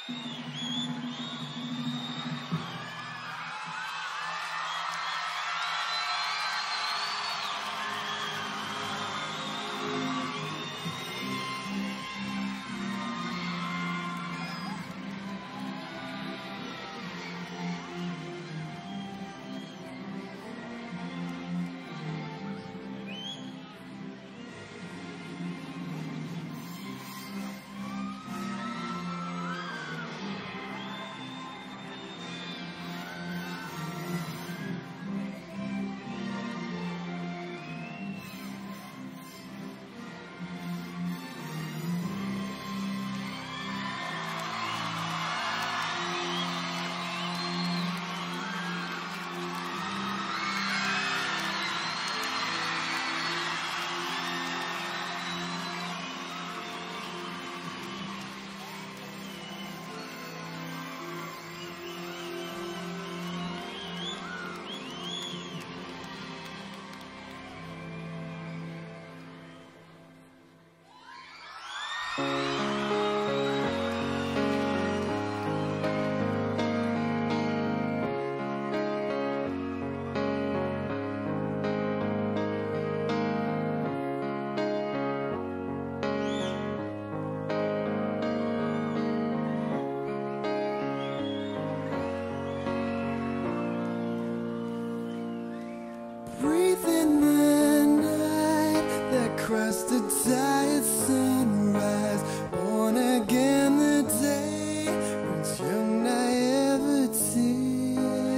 Breathe in the night, that crusted tired sunrise. Born again the day, Prince Young naivety.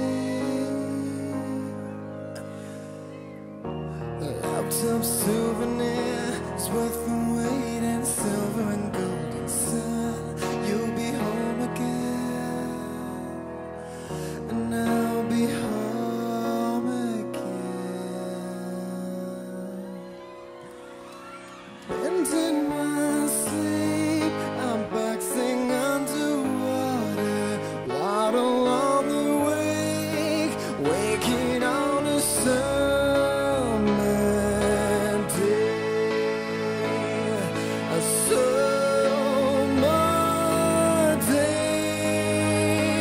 A laptop souvenir is worth the wait, and silver and golden sun. You'll be home again, and I'll be home again. And in my sleep, I'm boxing underwater, waddle on the wake, waking on a summer day, a summer day.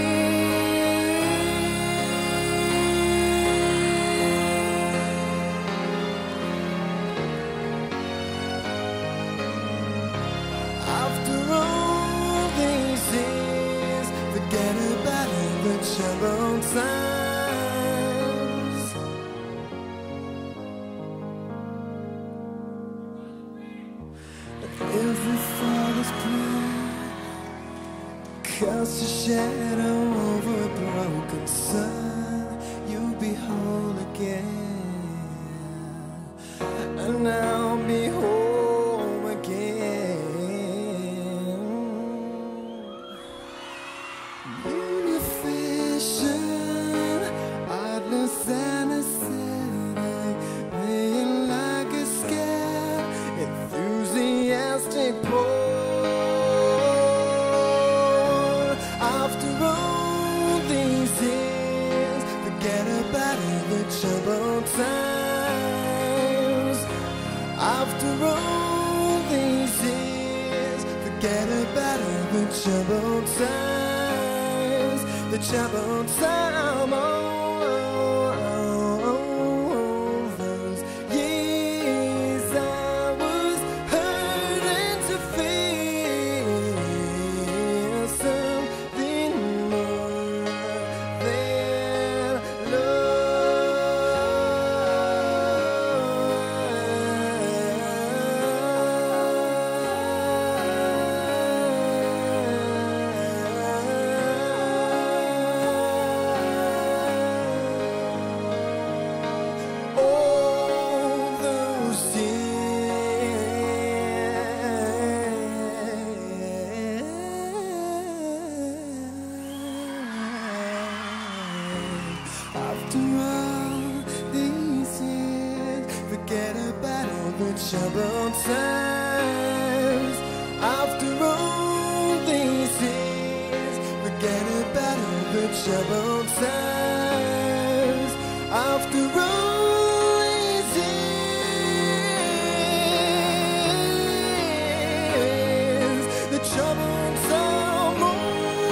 After all these years, forget about it, the troubled times. Every father's plan casts a shadow over a broken son. You'll be whole again, and I'll be home again. Unification, artless and aesthetic, playing like a scat, enthusiastic porn. After all these years, forget about it, the troubled times. After all these years, forget about it, the troubled times, the troubled time. All those years I was hurting to feel something more than all those years. After all these years, forget about all the troubled times. After all these years, forget about all the troubled times. After all these years, the troubled time.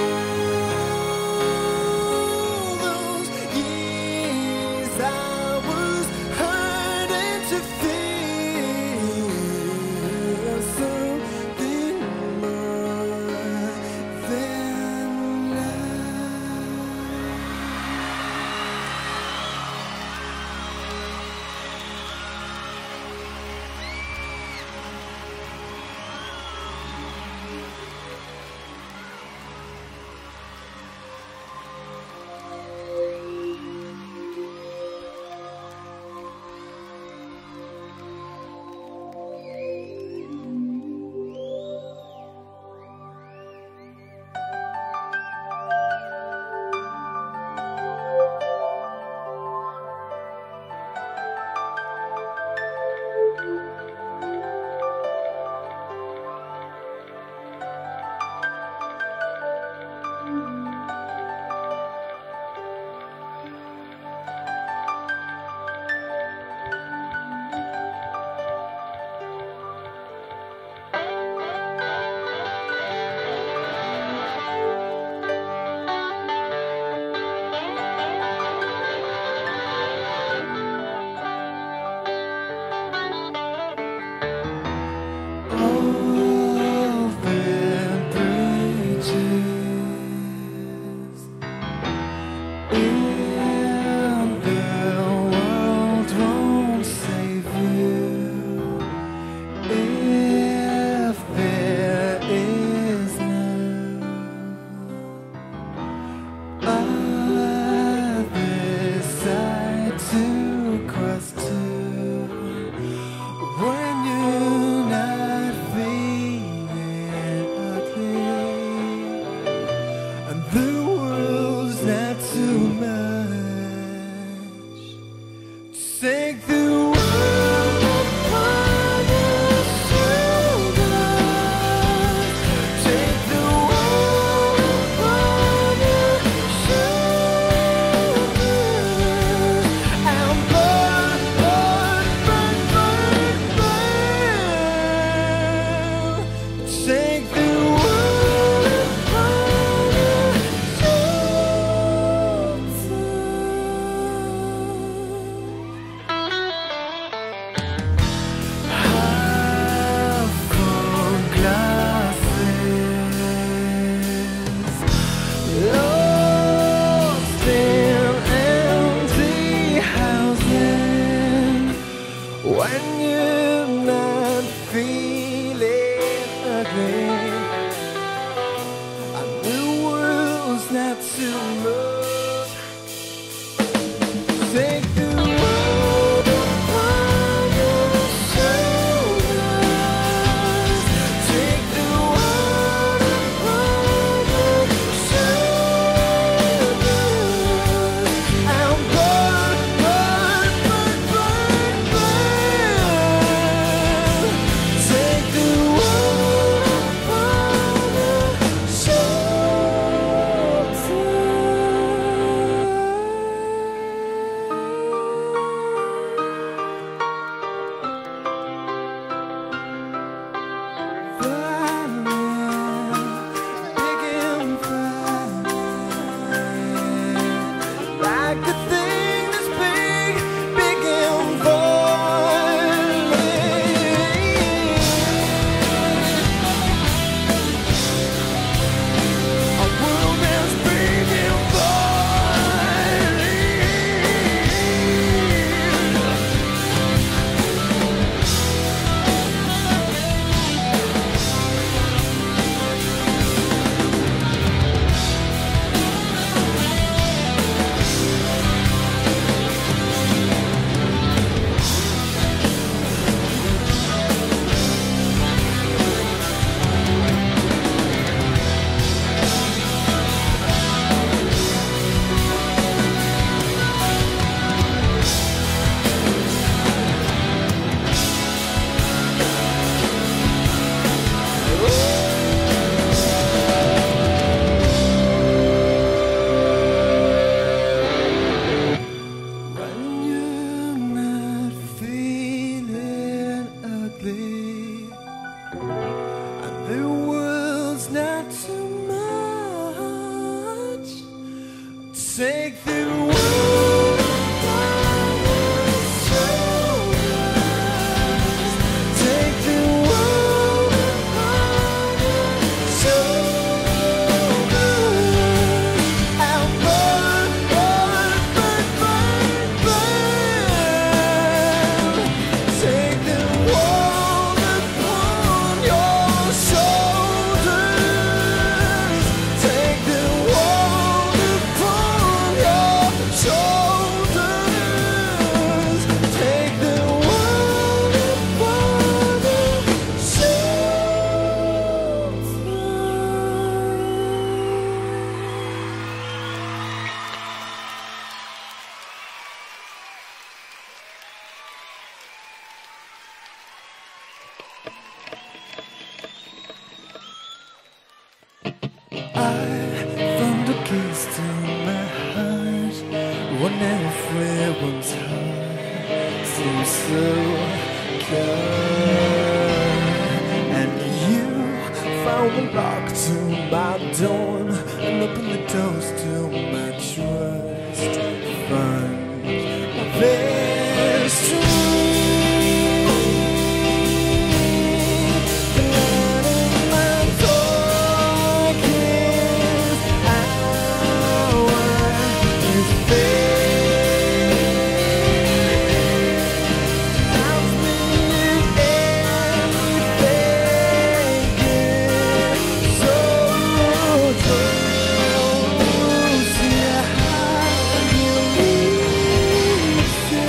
The world's not too much. Take the world upon your shoulders. Take the world upon your shoulders. And burn, burn, burn, burn, burn. Take the world upon your shoulders. Take the world upon your shoulders. Take the world upon your shoulders. I found the keys to my heart when everyone's heart seems so cold. And you found the lock to my door and opened the doors to my trust fund. Very strong. The light in my darkest hour is fading. I'll need anything good. So close, yeah, you need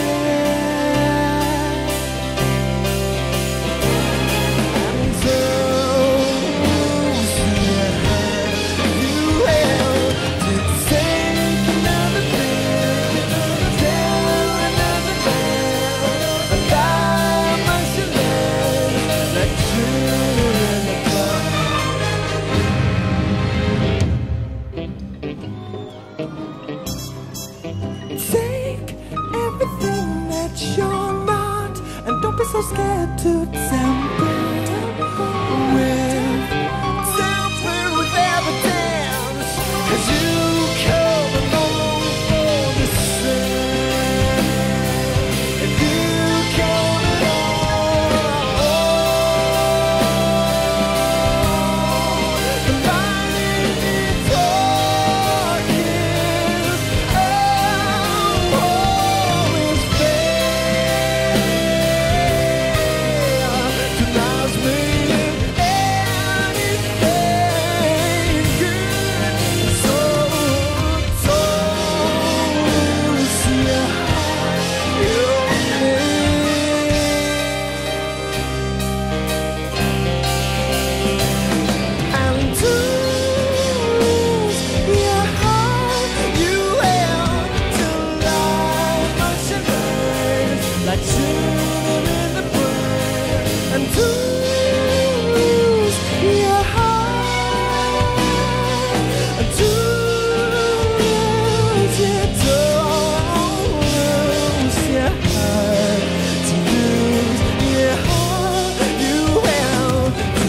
take everything that you're not, and don't be so scared to tamper with evidence. 'Cause you come along for the same. If you come along, the light in the darkness, always fair. Tonight's meeting anything good. So see how you and lose your heart. You have to light my shivers like children in the brain. And lose your heart. And lose your don't lose your heart. To lose your heart, you have to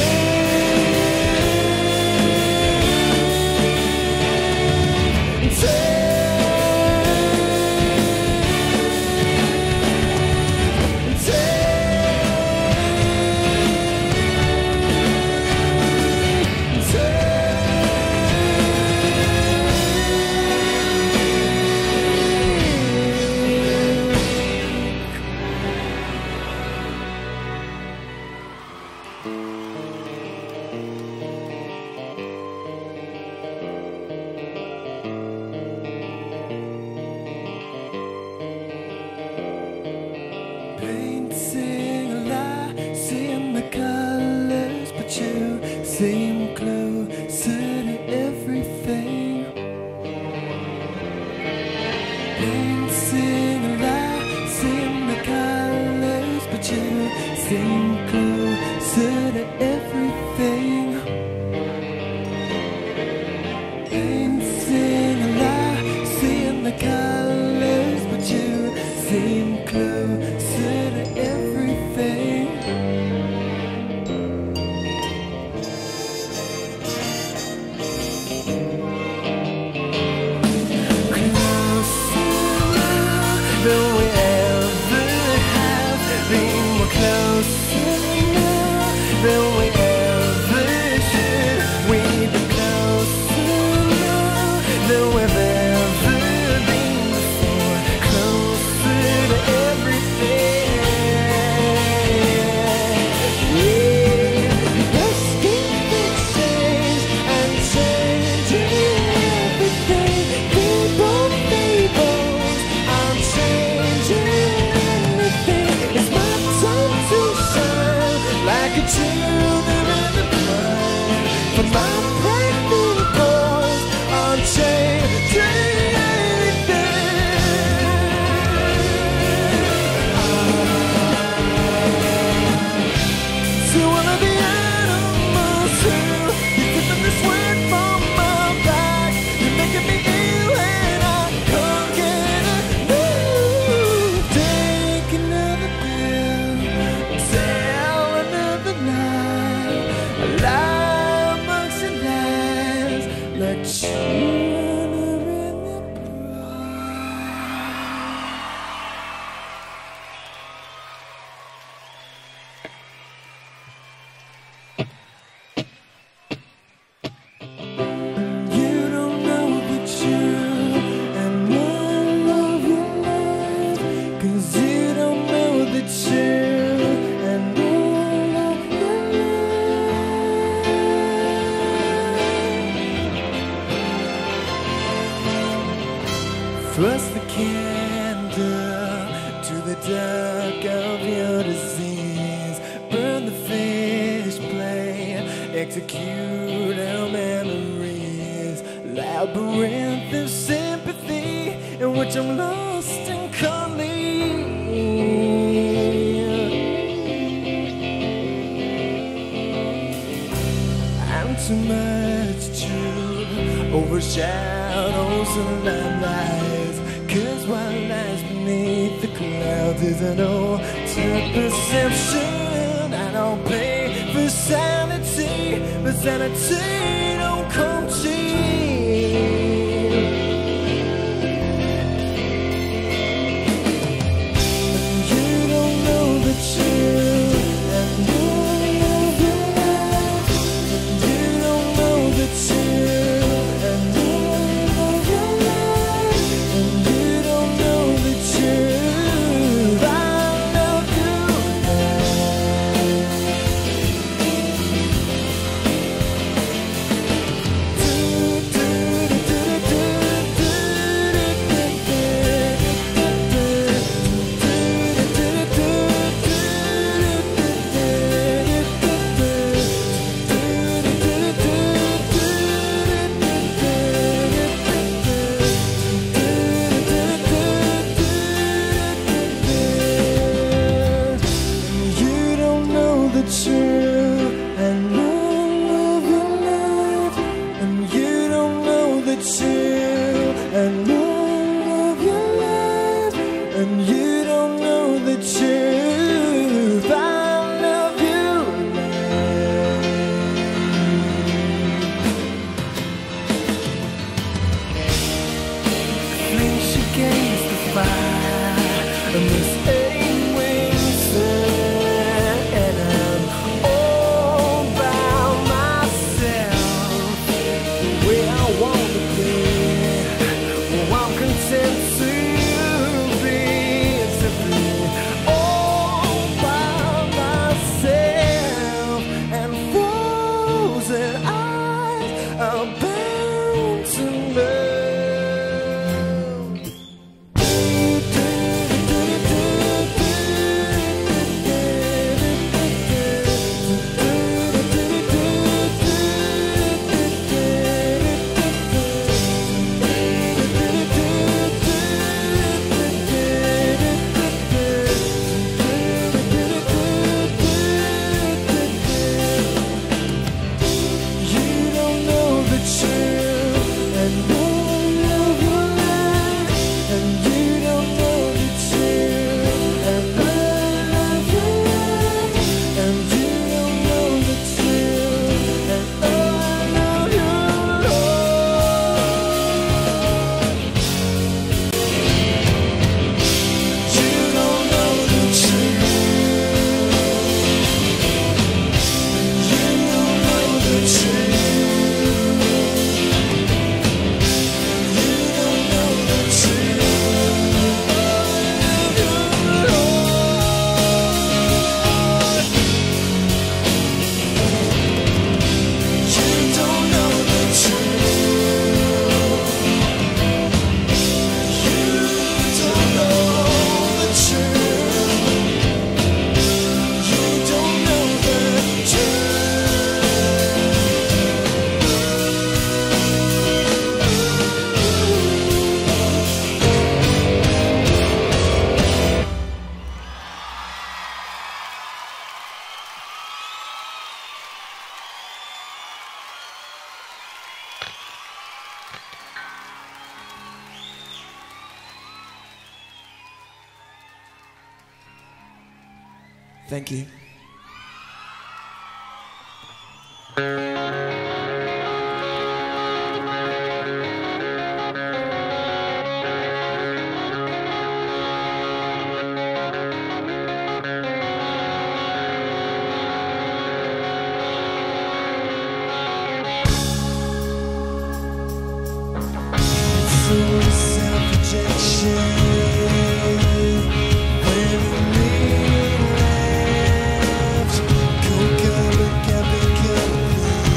painting a lie, seeing the colors, but you seem closer to everything. Painting a lie, seeing the colors, but you seem closer to everything. Painting a lie, seeing the colors, but you seem closer to everything. like a children in the blind. For my pregnant boys on changing anything. To one of the animals who you put them this word from my back. You're making me ill and I can't get enough. Take another pill, tell another lie, a lie amongst the lies, like children in the You don't know the truth, and I love your life. 'Cause you don't know the truth, and I love your life. Thrust the candle to the dark of your disease. Burn the fish play, execute our memories. Labyrinth of sympathy in which I'm lost and calling. I'm too much truth overshadows the lies. 'Cause what lies beneath the clouds is an altered perception. I don't pay for sanity, but sanity don't come cheap. You don't know the truth, and you love your life. You don't know the truth, and you love your life. And you don't know the truth. I love you You don't know the truth, and I love your life. And you don't know the truth, and I love your life. And you don't know the truth. I love you. Flinch against the fire, and this 8-wing sun, and I'm Thank you. When we left, coca,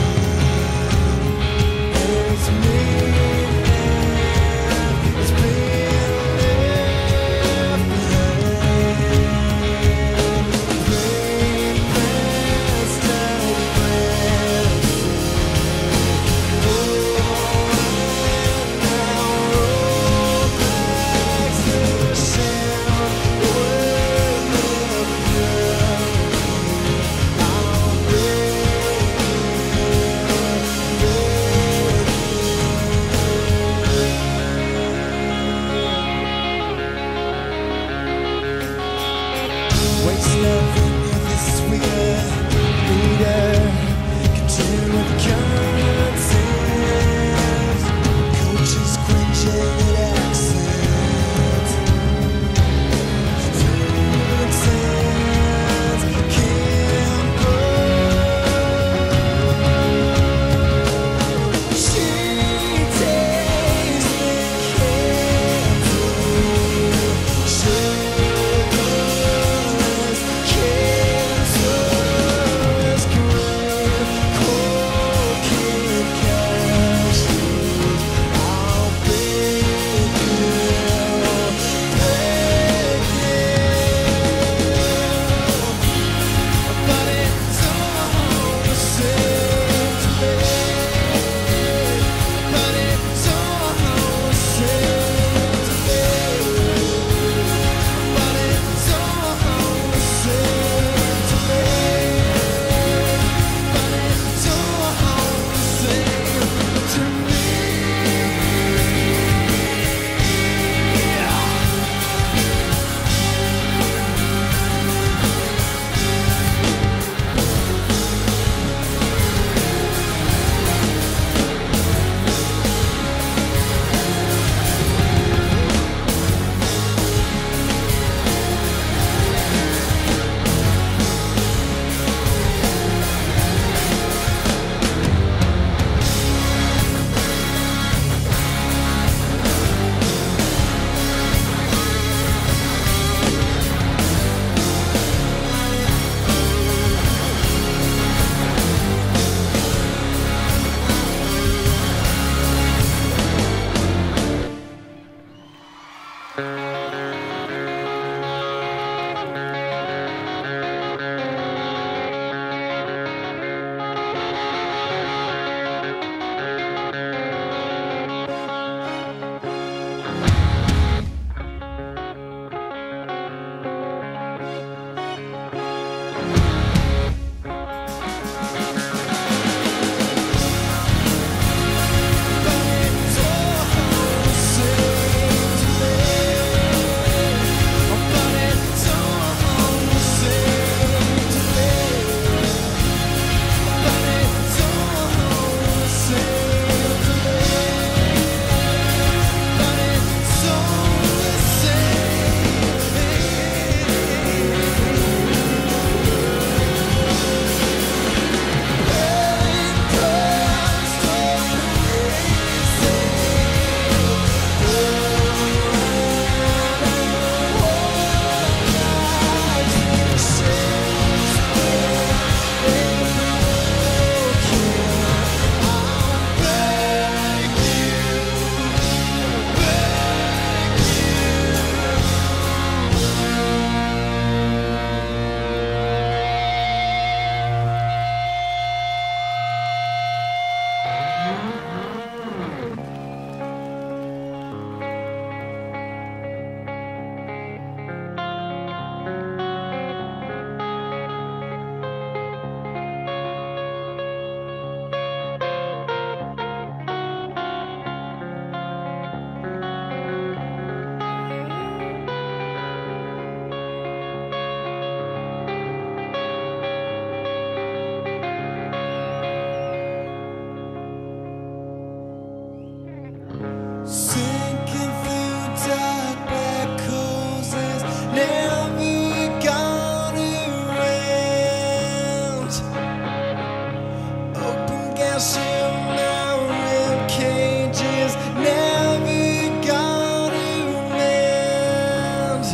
smashing my rib cages, never gonna mend.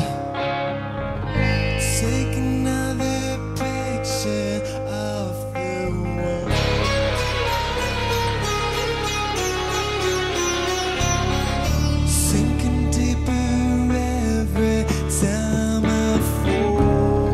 Take another picture of the world. Sinking deeper every time I fall.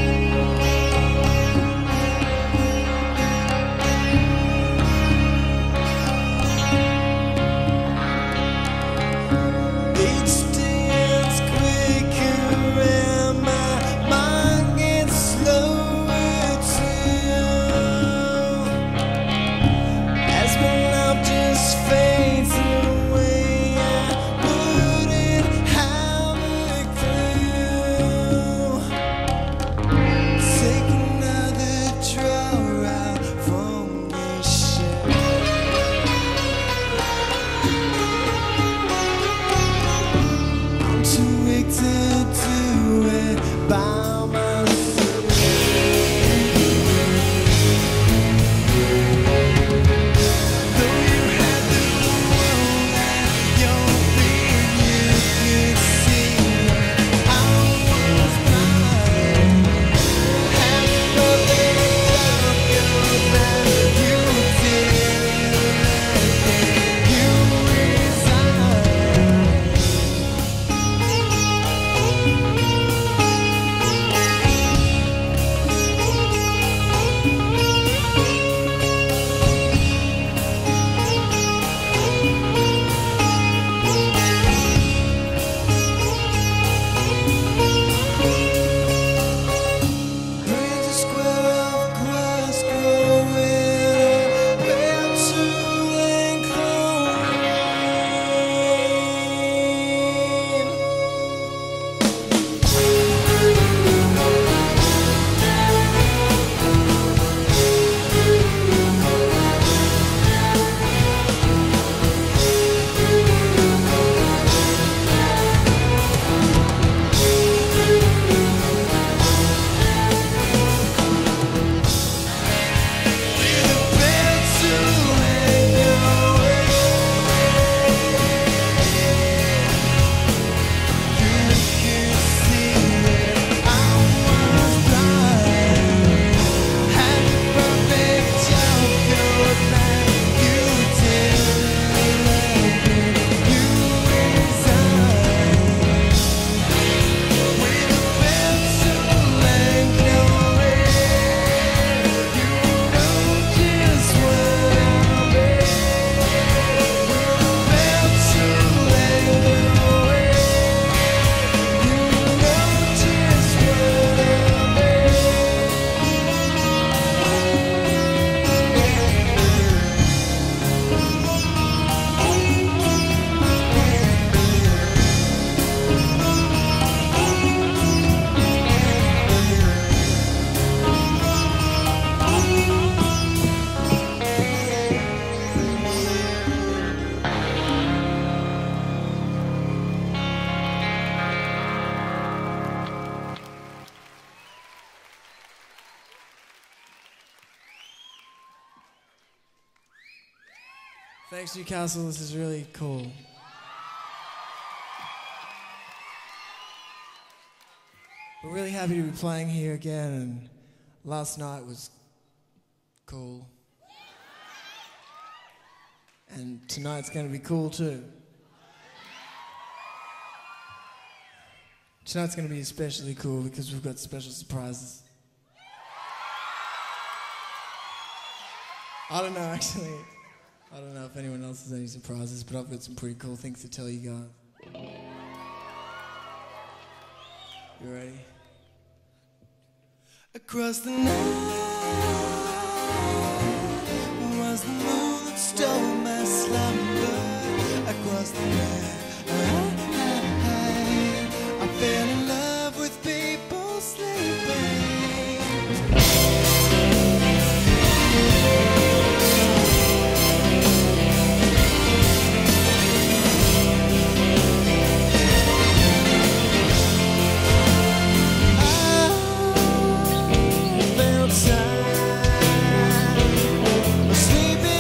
Each dance quicker and my mind gets slower too. As my love just fades away, I wouldn't have a clue. Take another draw out from the ship. I'm too weak to do it by myself. Though you had the world at your feet, you could see I was blind. Had no doubt that you did. You resigned. Green square of grass growing where to and Thanks, Newcastle. This is really cool. We're really happy to be playing here again, and last night was cool. And tonight's going to be cool too. Tonight's going to be especially cool because we've got special surprises. I don't know, actually. I don't know if anyone else has any surprises, but I've got some pretty cool things to tell you guys. You ready? Across the night was the moon that stole my slumber. Across the night, I fell in love with people sleeping. Sleeping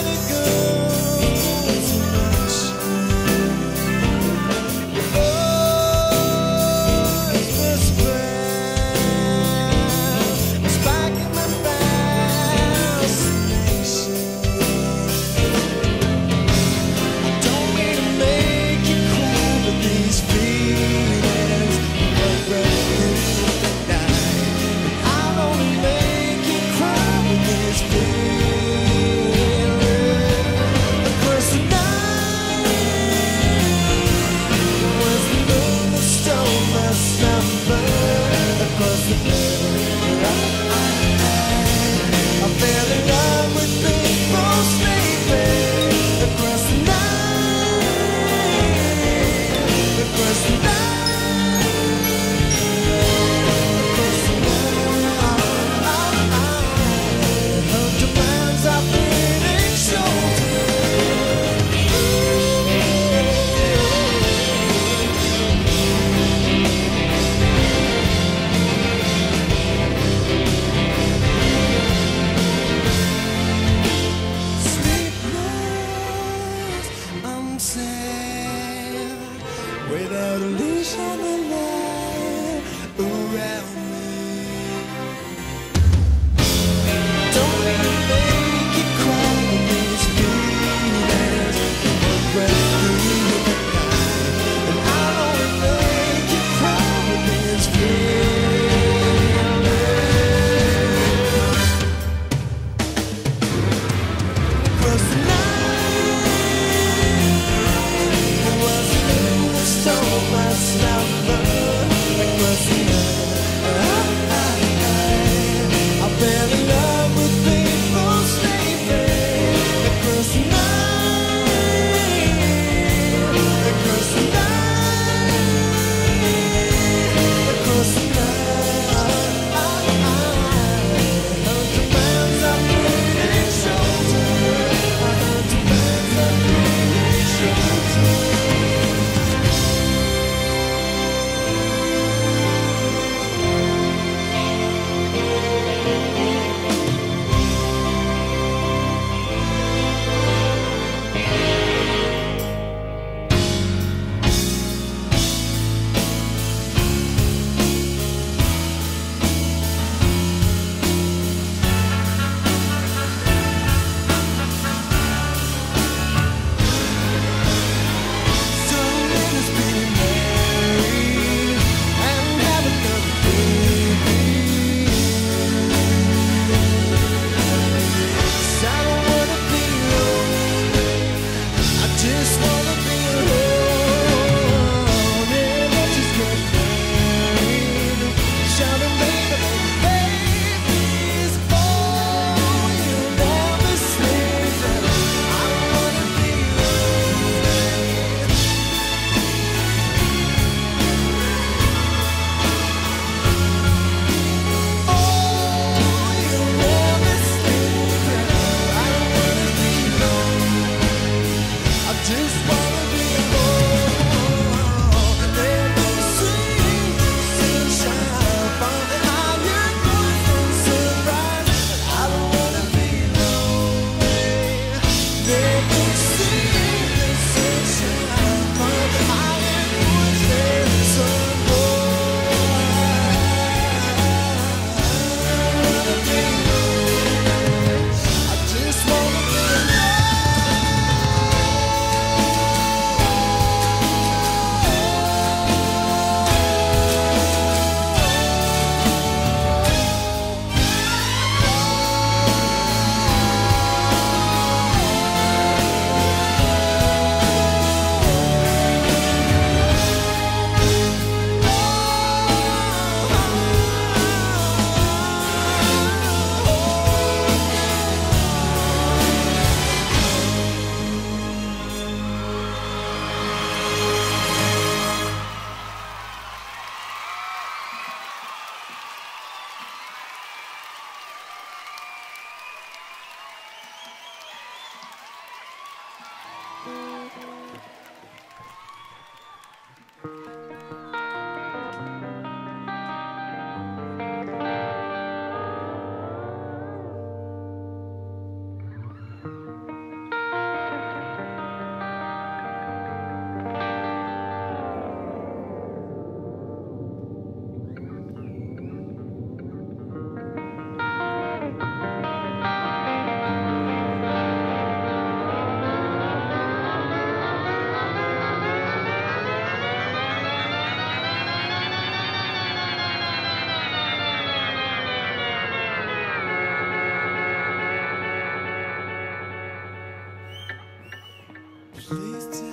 Please stay.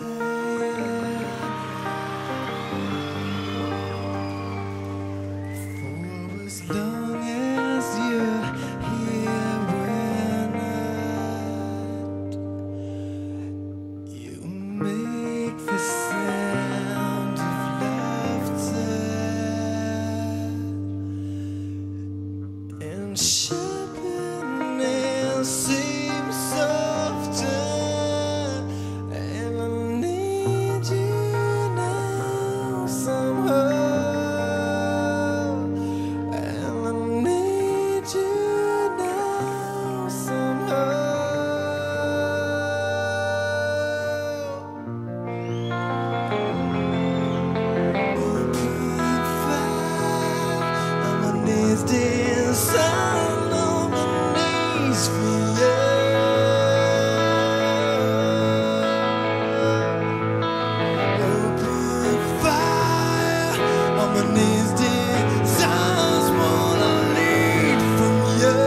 For as long as you're here, we're not. You make the sound of laughter and happiness seems softer. And I need you now somehow. And I need you now somehow. Open fire, I'm on these days, I'm on my knees for you. Open fire, I'm on these days, that's what I need from you.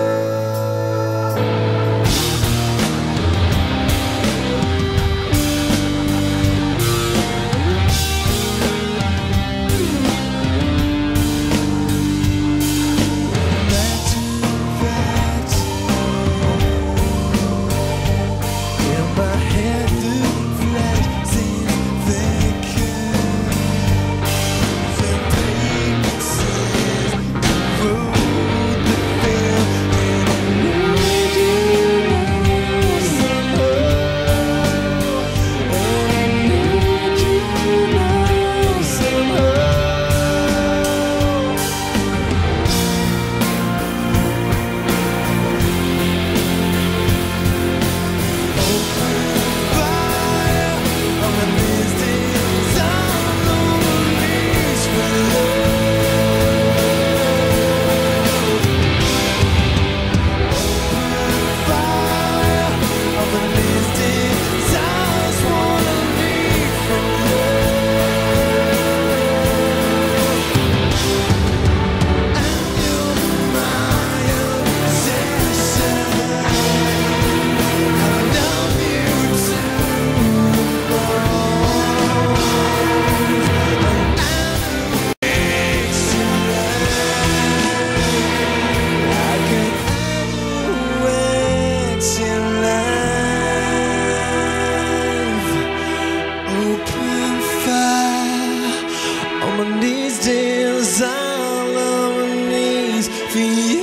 These days I'm on my knees for you.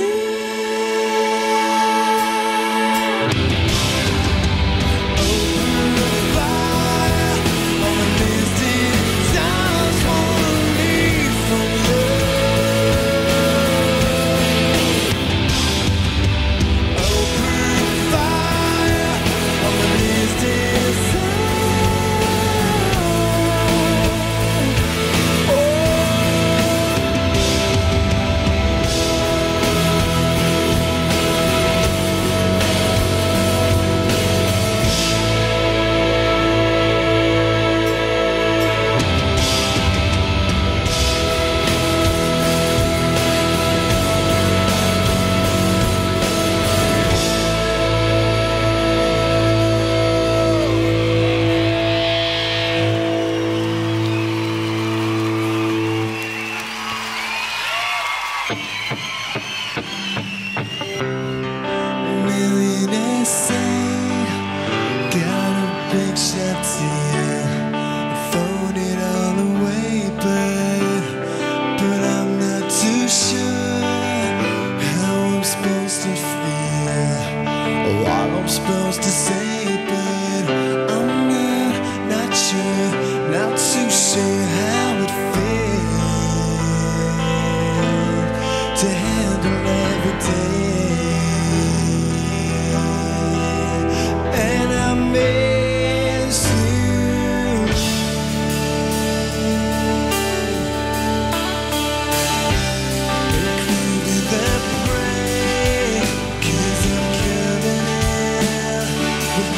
Open fire, on these days that's what I need from you. Open fire, on these days. Millionaires say, got a big shot to you, thrown it all away, but I'm not too sure how I'm supposed to feel, or what I'm supposed to say, but I'm not sure, not too sure how it feels to handle every day. And I miss you. Including that break, 'cause I'm coming in with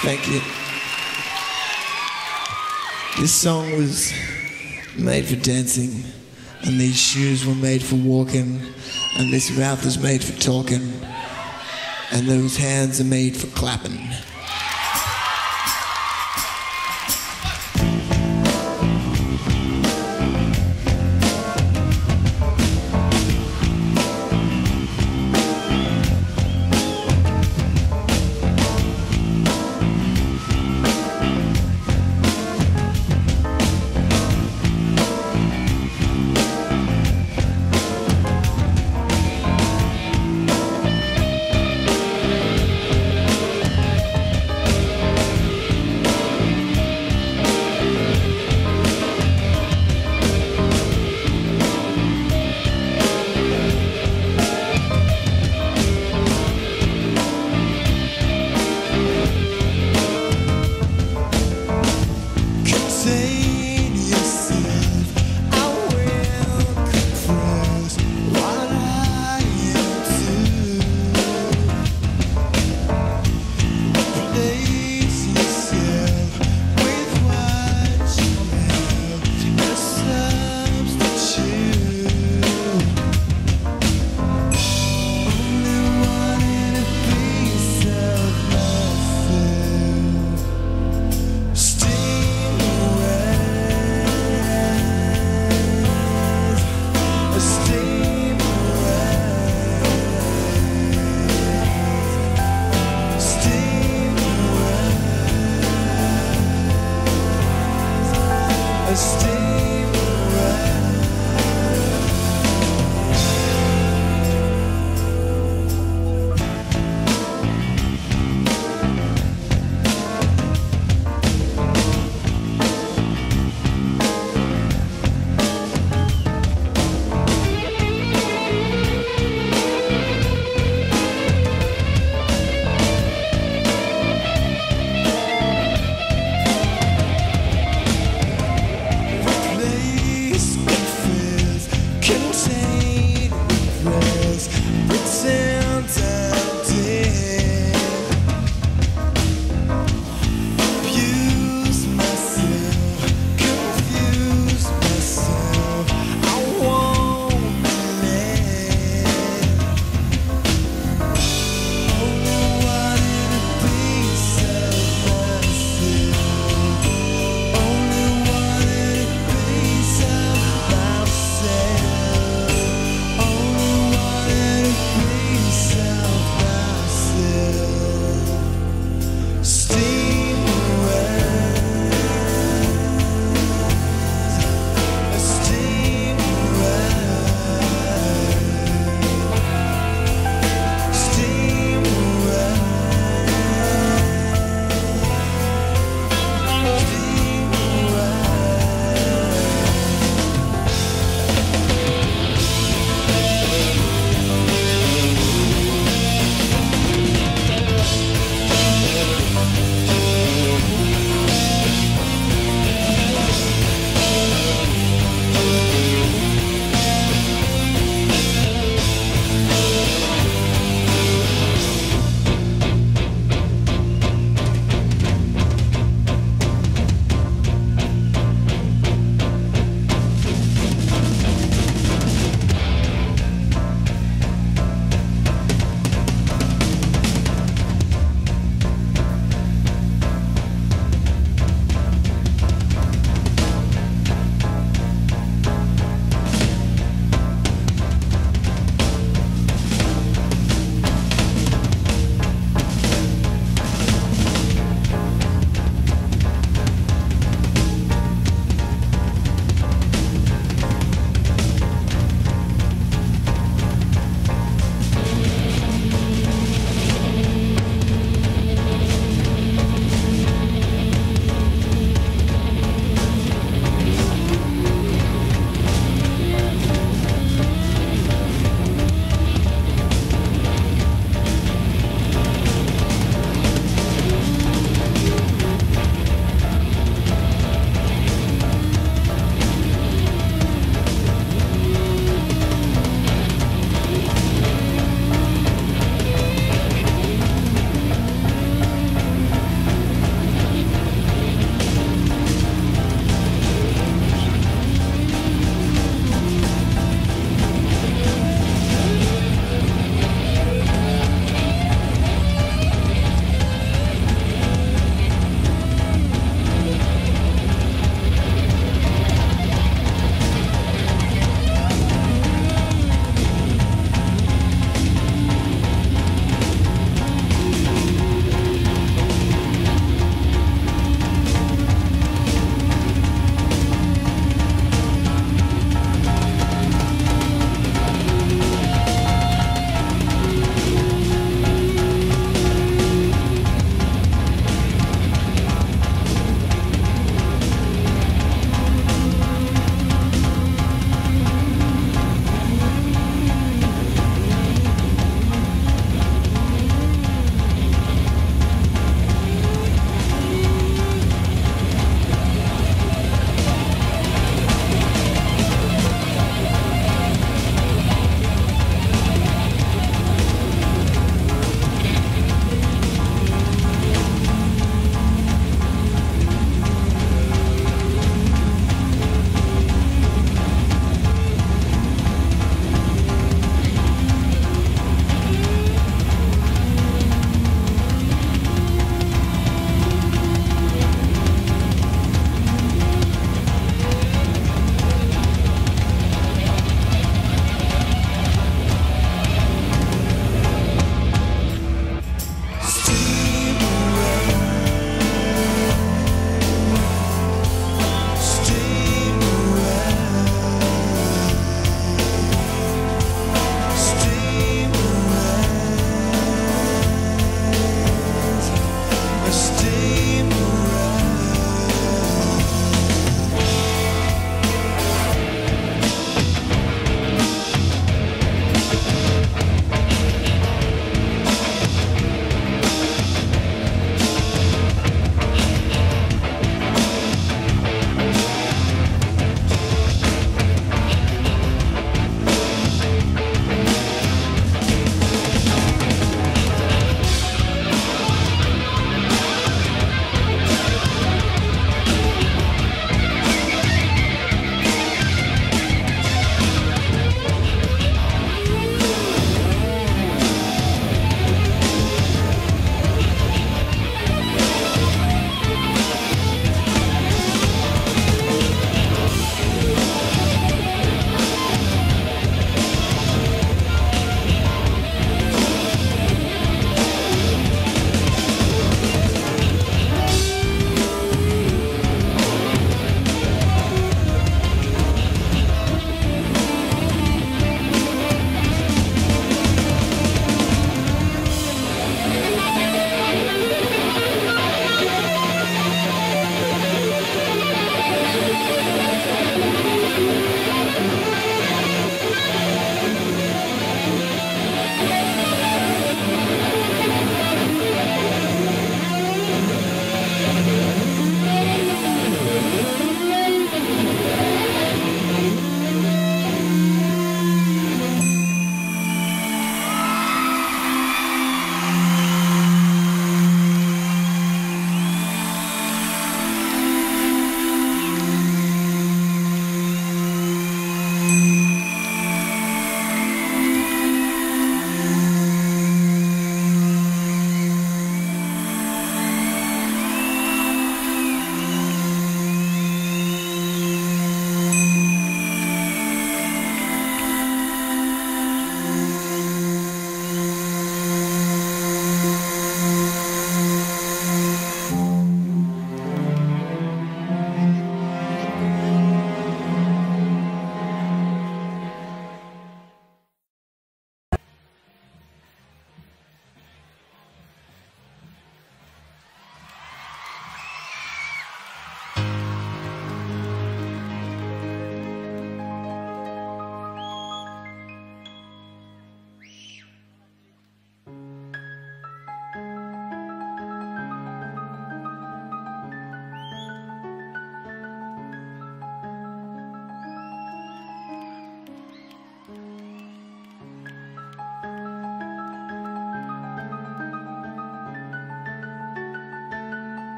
Thank you. This song was made for dancing, and these shoes were made for walking, and this mouth is made for talking, and those hands are made for clapping.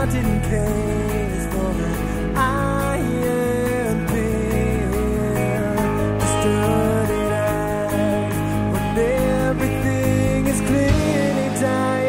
heart in case for an iron pill. Distorted eyes when everything is clearly dying.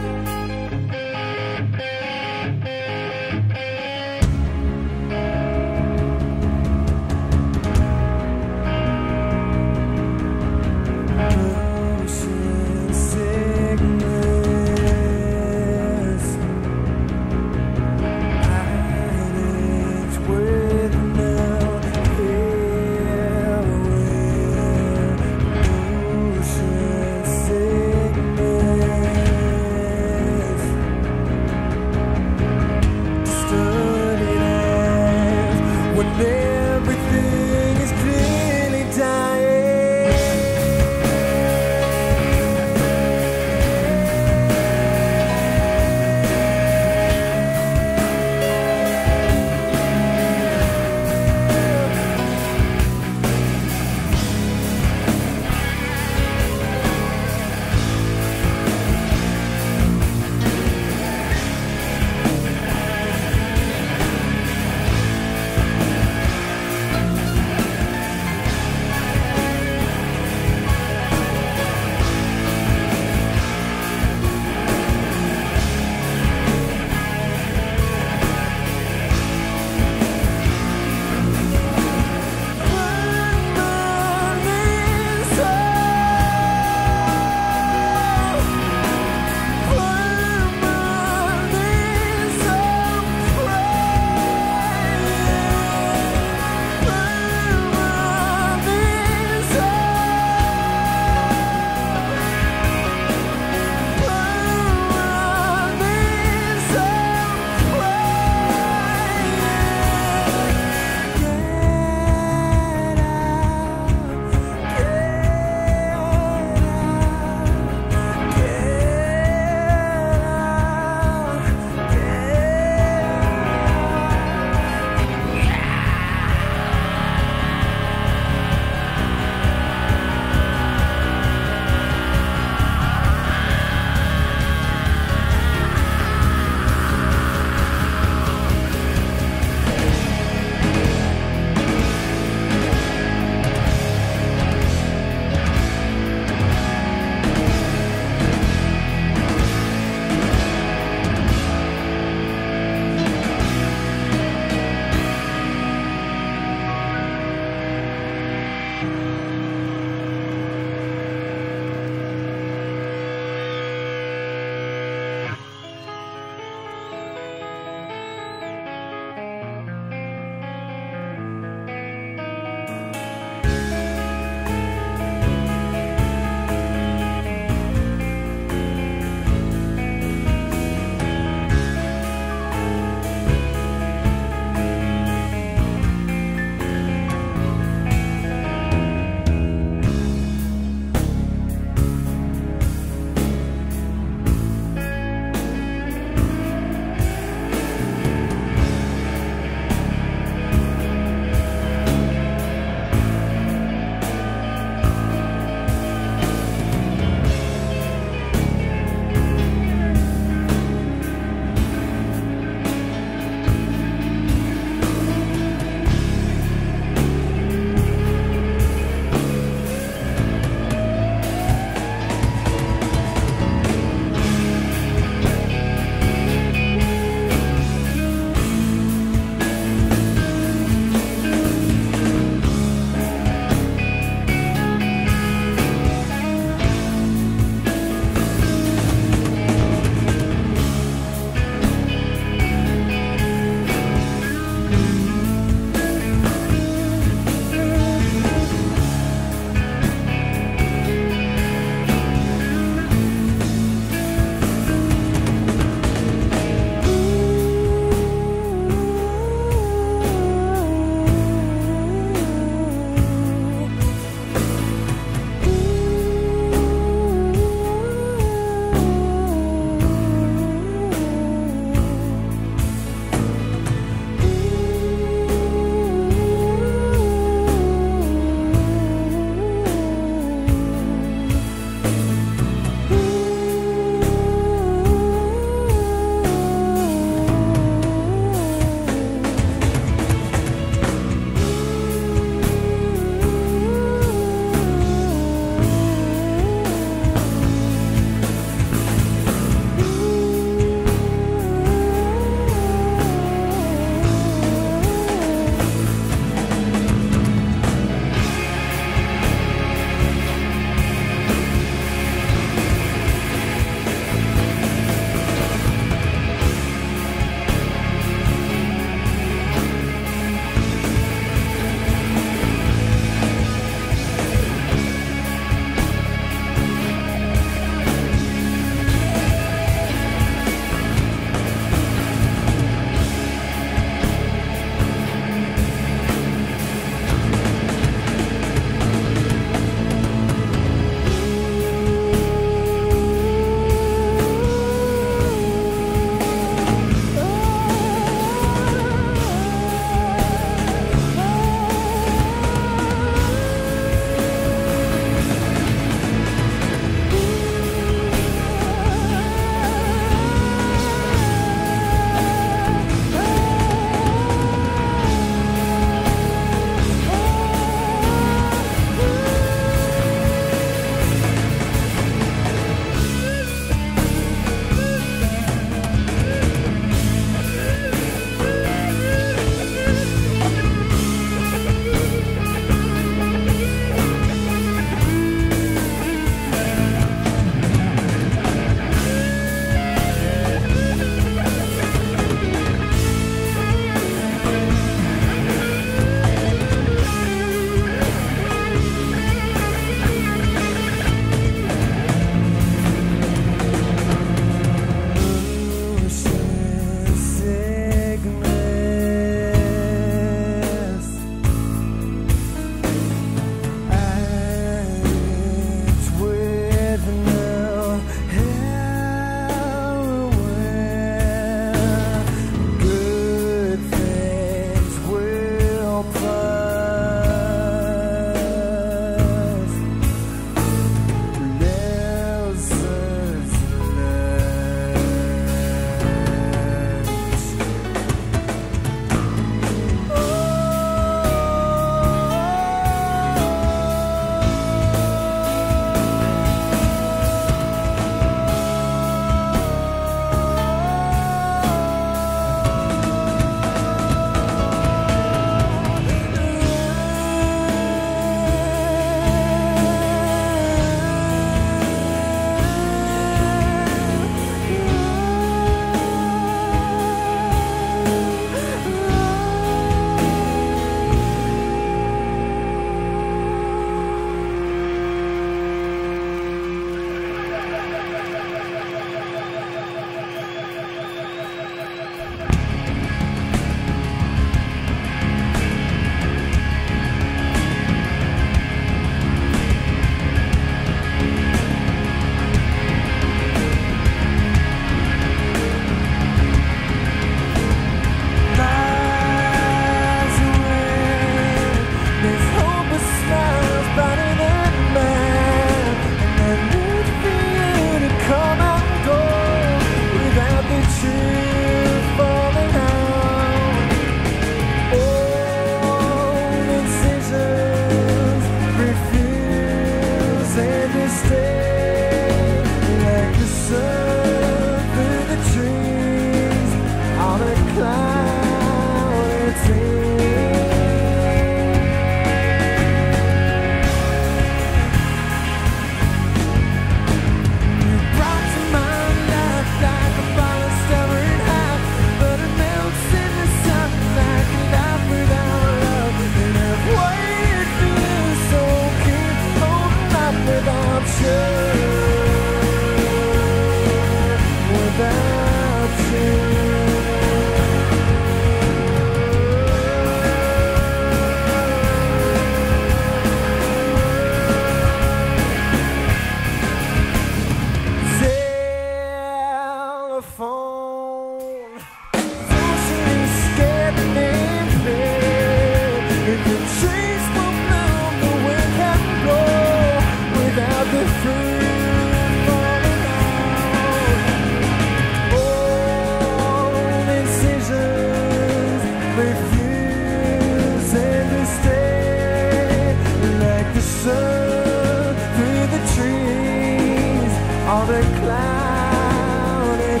all the cloudy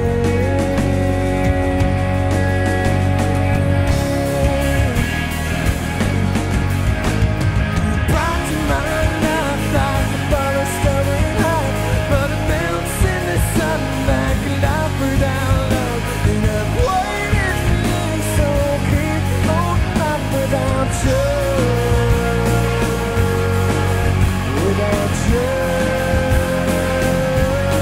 brought to mind our thoughts about a stubborn heart, but it melts in the sun like a life without love. And I've waited for you, so I'll keep on life without you. Without you.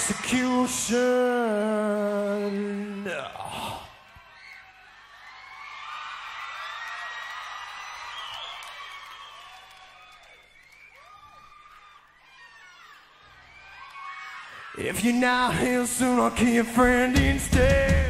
execution. If you're not here soon, I'll kill your friend instead.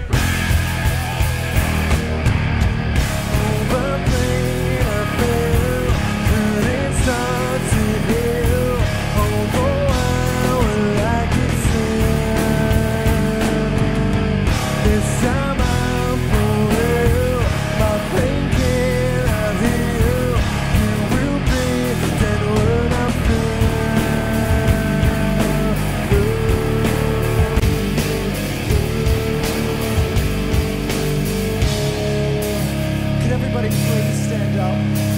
Overplayed, I feel, couldn't start to heal. Oh, I would like to sing. This time I'm for real. My pain cannot heal. You will be dead when I feel. Everybody please stand up.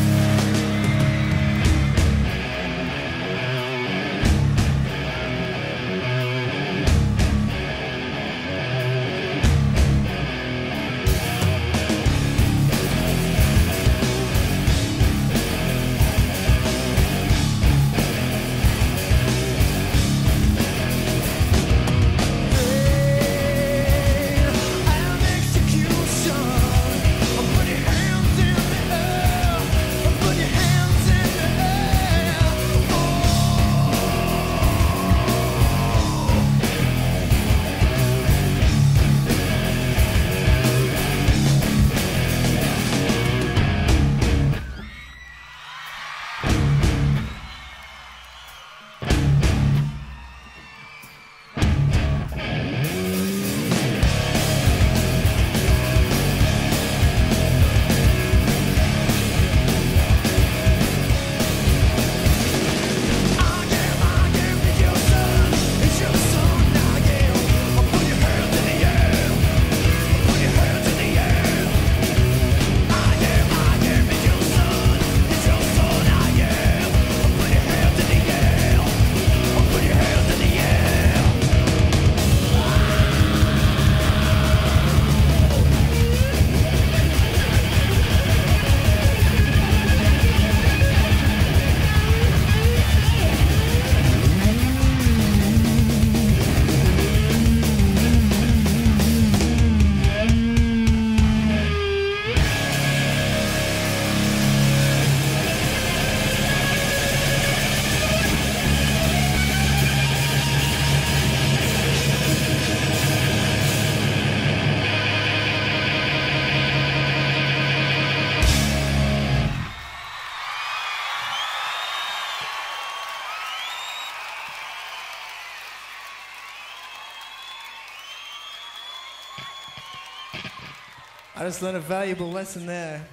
I just learned a valuable lesson there.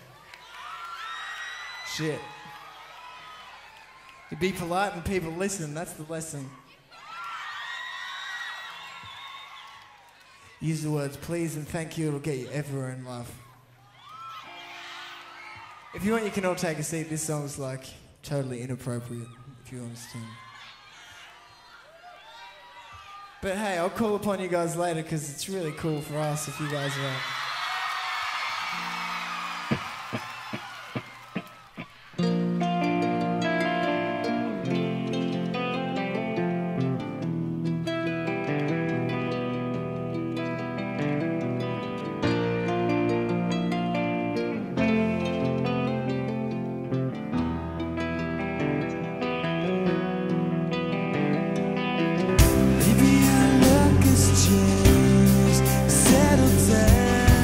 Shit. You be polite and people listen, that's the lesson. Use the words please and thank you, it'll get you everywhere in life. If you want, you can all take a seat. This song's like totally inappropriate, if you understand. But hey, I'll call upon you guys later because it's really cool for us if you guys are up. Settle down.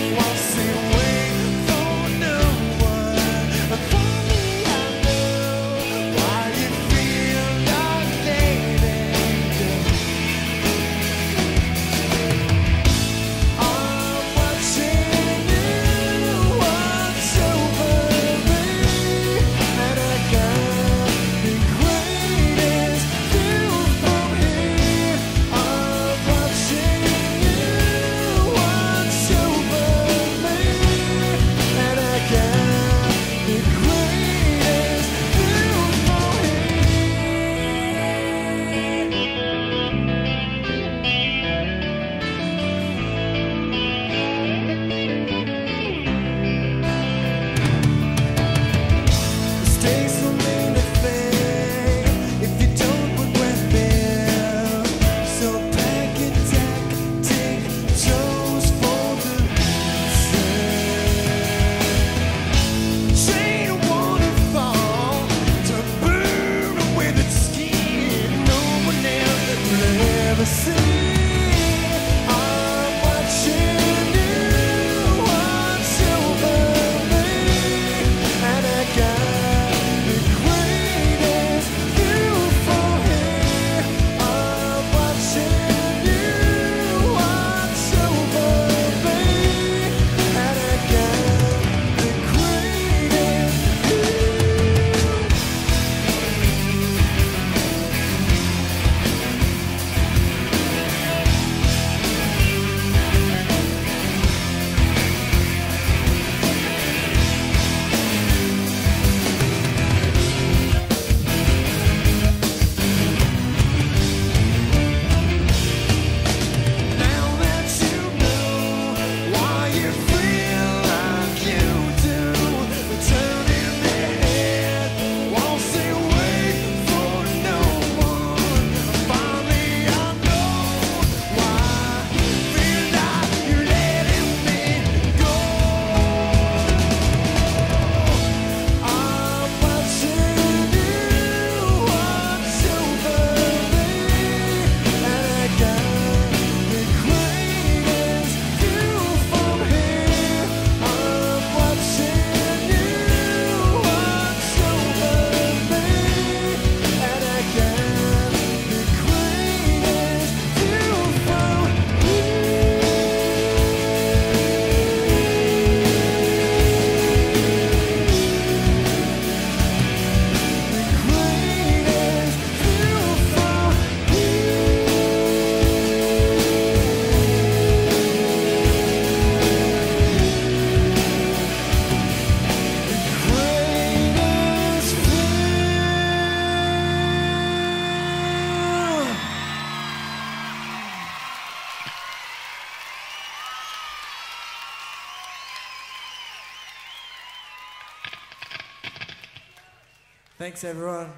Thanks, everyone.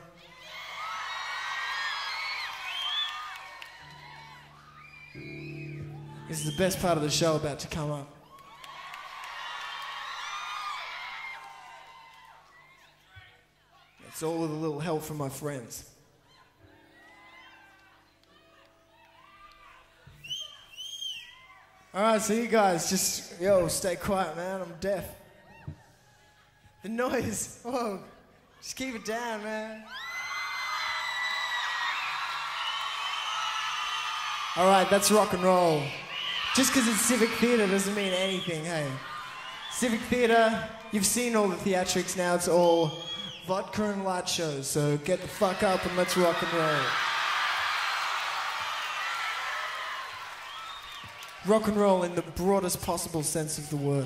This is the best part of the show about to come up. It's all with a little help from my friends. All right, so you guys just, stay quiet, man. I'm deaf. The noise, whoa, just keep it down, man. All right, that's rock and roll. Just because it's Civic Theatre doesn't mean anything, hey. Civic Theatre, you've seen all the theatrics now. It's all vodka and light shows, so get the fuck up and let's rock and roll. Rock and roll in the broadest possible sense of the word.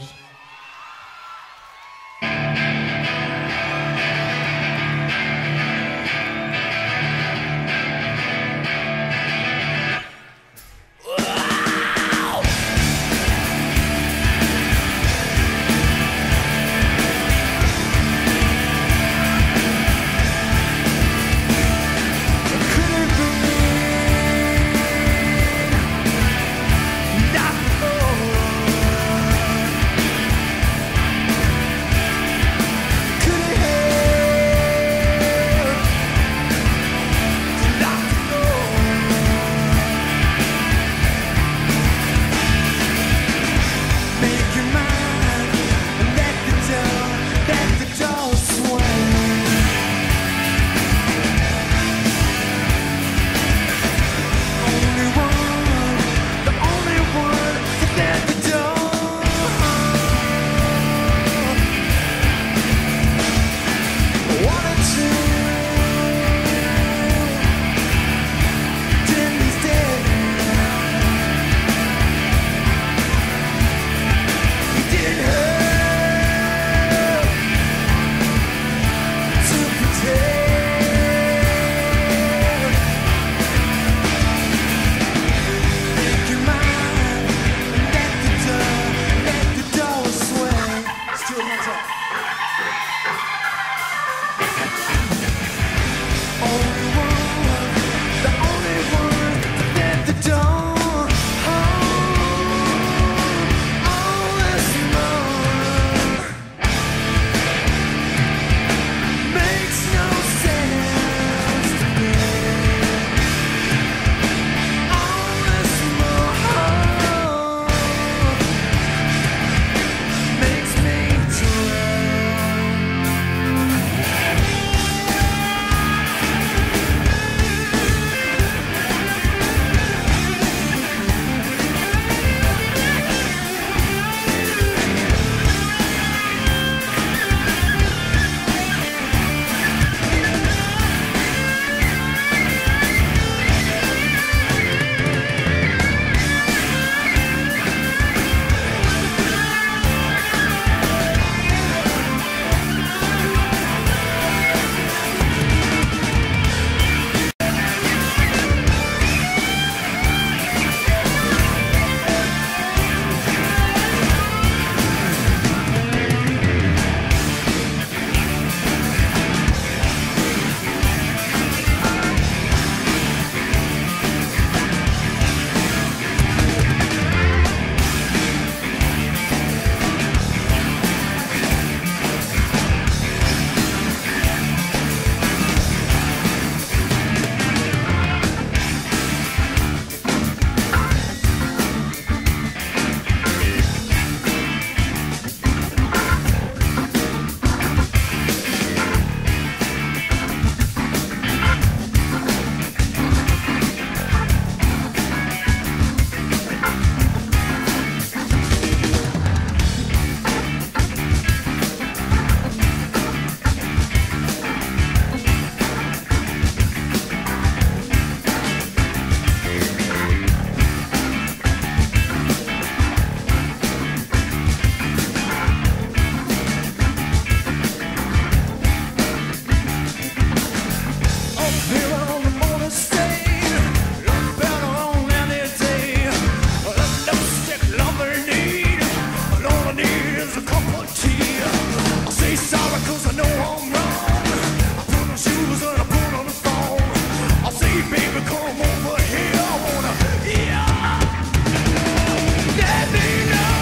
here's a cup of tea. I say sorry 'cause I know I'm wrong. I put on shoes and I put on the phone. I say, baby, come over here. I wanna, yeah. Let me know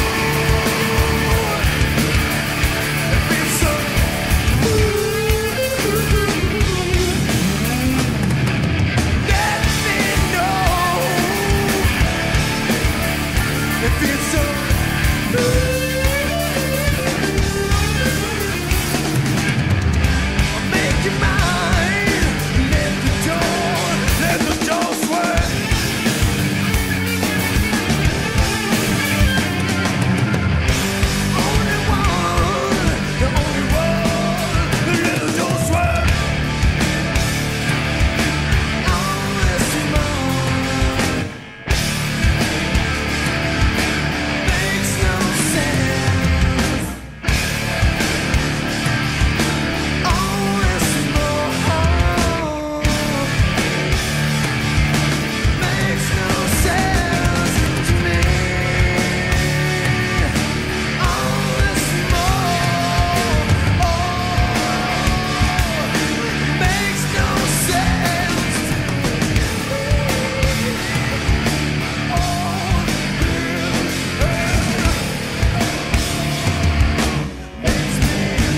if it's a let me know if it's a make your mind. Let the door swing. Only one, the only one. Let the door swing. Only small makes no sense. Only small makes no sense to me. Only small makes no sense. Makes me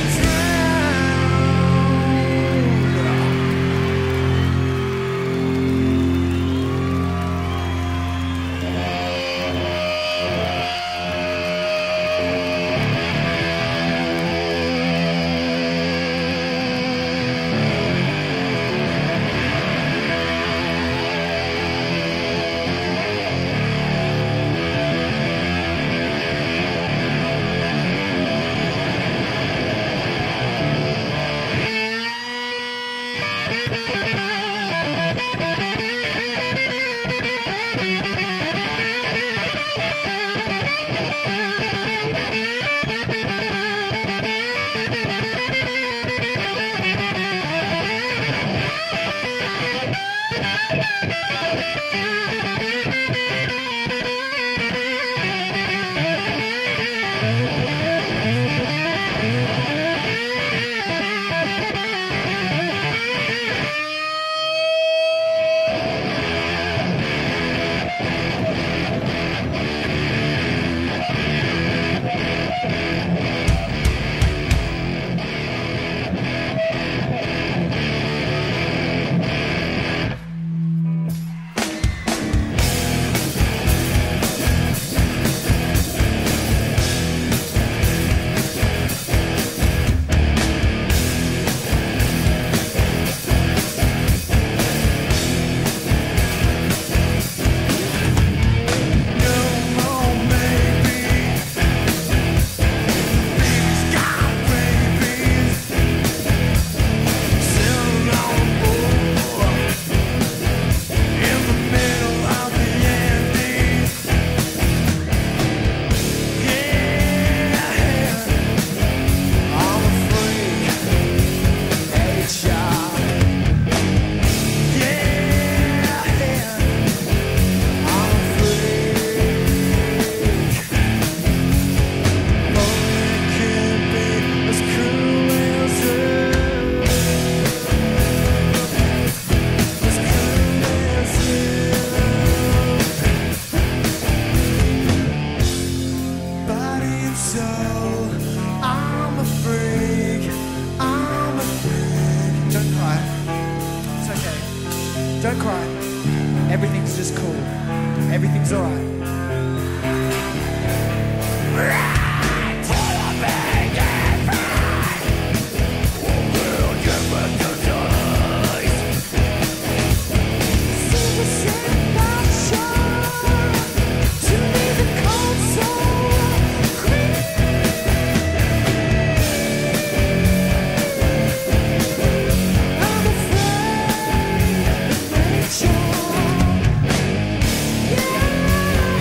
Don't cry. Everything's just cool. Everything's alright. Yeah.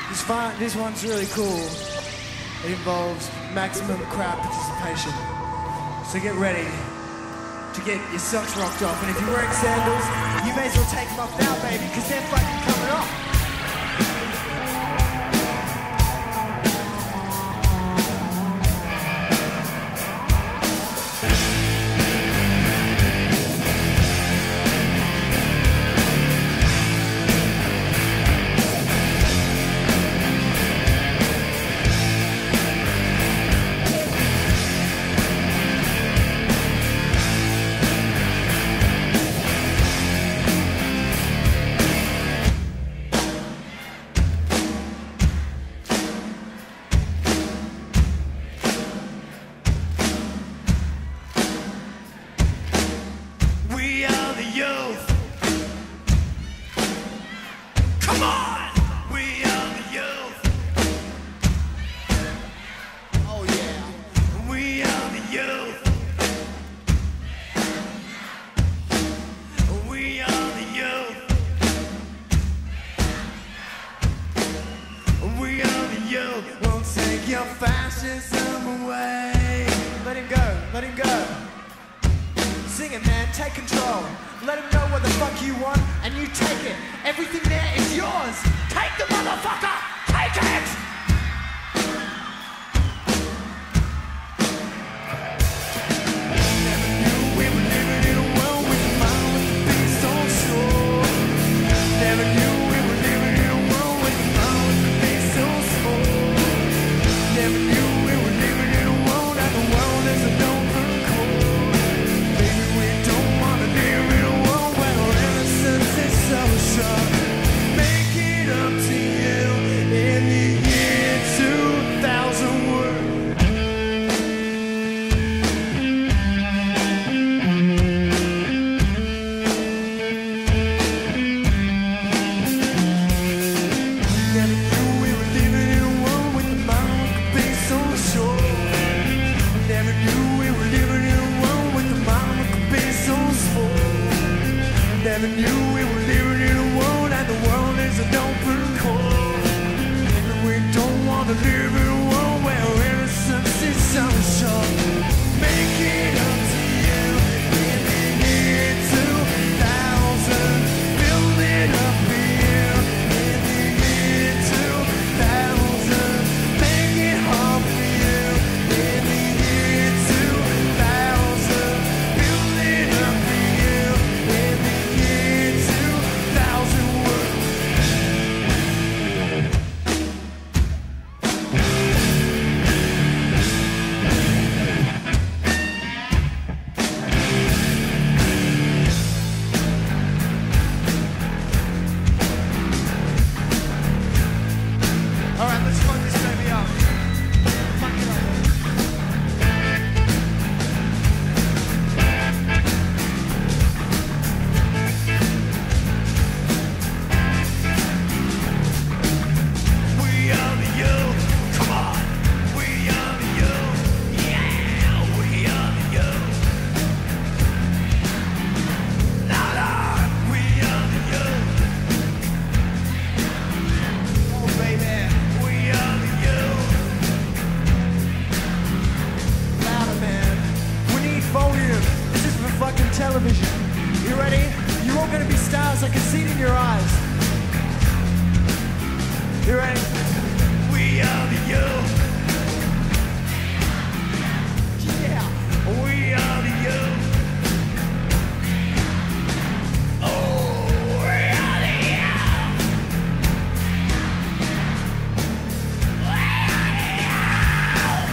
This one's really cool. It involves maximum crowd participation. So get ready to get your socks rocked off. And if you're wearing sandals, you may as well take them off now, baby, because they're fucking coming off. Your fascism away. Let him go, let him go. Sing it, man, take control. Let him know what the fuck you want, and you take it. Everything there is yours. Take the motherfucker, take it! Never knew we were living in a world with a mind with a beast on shore. Never knew we were living in a world with a mind with a beast on shore. Never knew we were living in a world and the world is an open court. Maybe we don't want to live in a world where our innocence is so sharp. Make it up to you in the year 2000 word. Never knew we were living in a world with the mind so sure. Never knew we were living in a world with the mind could be so small. Never knew we were living in a world and the world is an open court. And we don't want to live in a world where our innocence is so sharp. Make it up to you in the year 2000. Build it up for you in the year 2000. Make it hard for you in the year 2000. Build it up for you in the year 2000 world. All right, let's fuck this baby up. Fuck it up. We are the youth. Come on. We are the youth. Yeah, we are the youth. La la. We are the youth. Oh baby. We are the youth. Louder, man. We need volume. This is for fucking television. You ready? You're all gonna be stars. I can see it in your eyes. You ready? We are the youth. Yeah. We are the youth. Oh, we are the youth. We are the youth.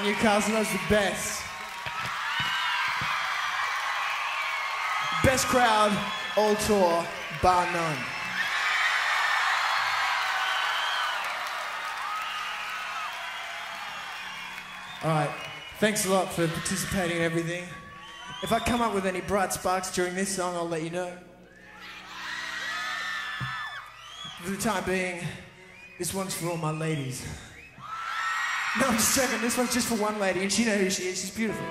Newcastle. That's the best. Best crowd, all tour, bar none. All right, thanks a lot for participating in everything. If I come up with any bright sparks during this song, I'll let you know. For the time being, this one's for all my ladies. No, I'm just joking. This one's just for one lady, and she knows who she is. She's beautiful.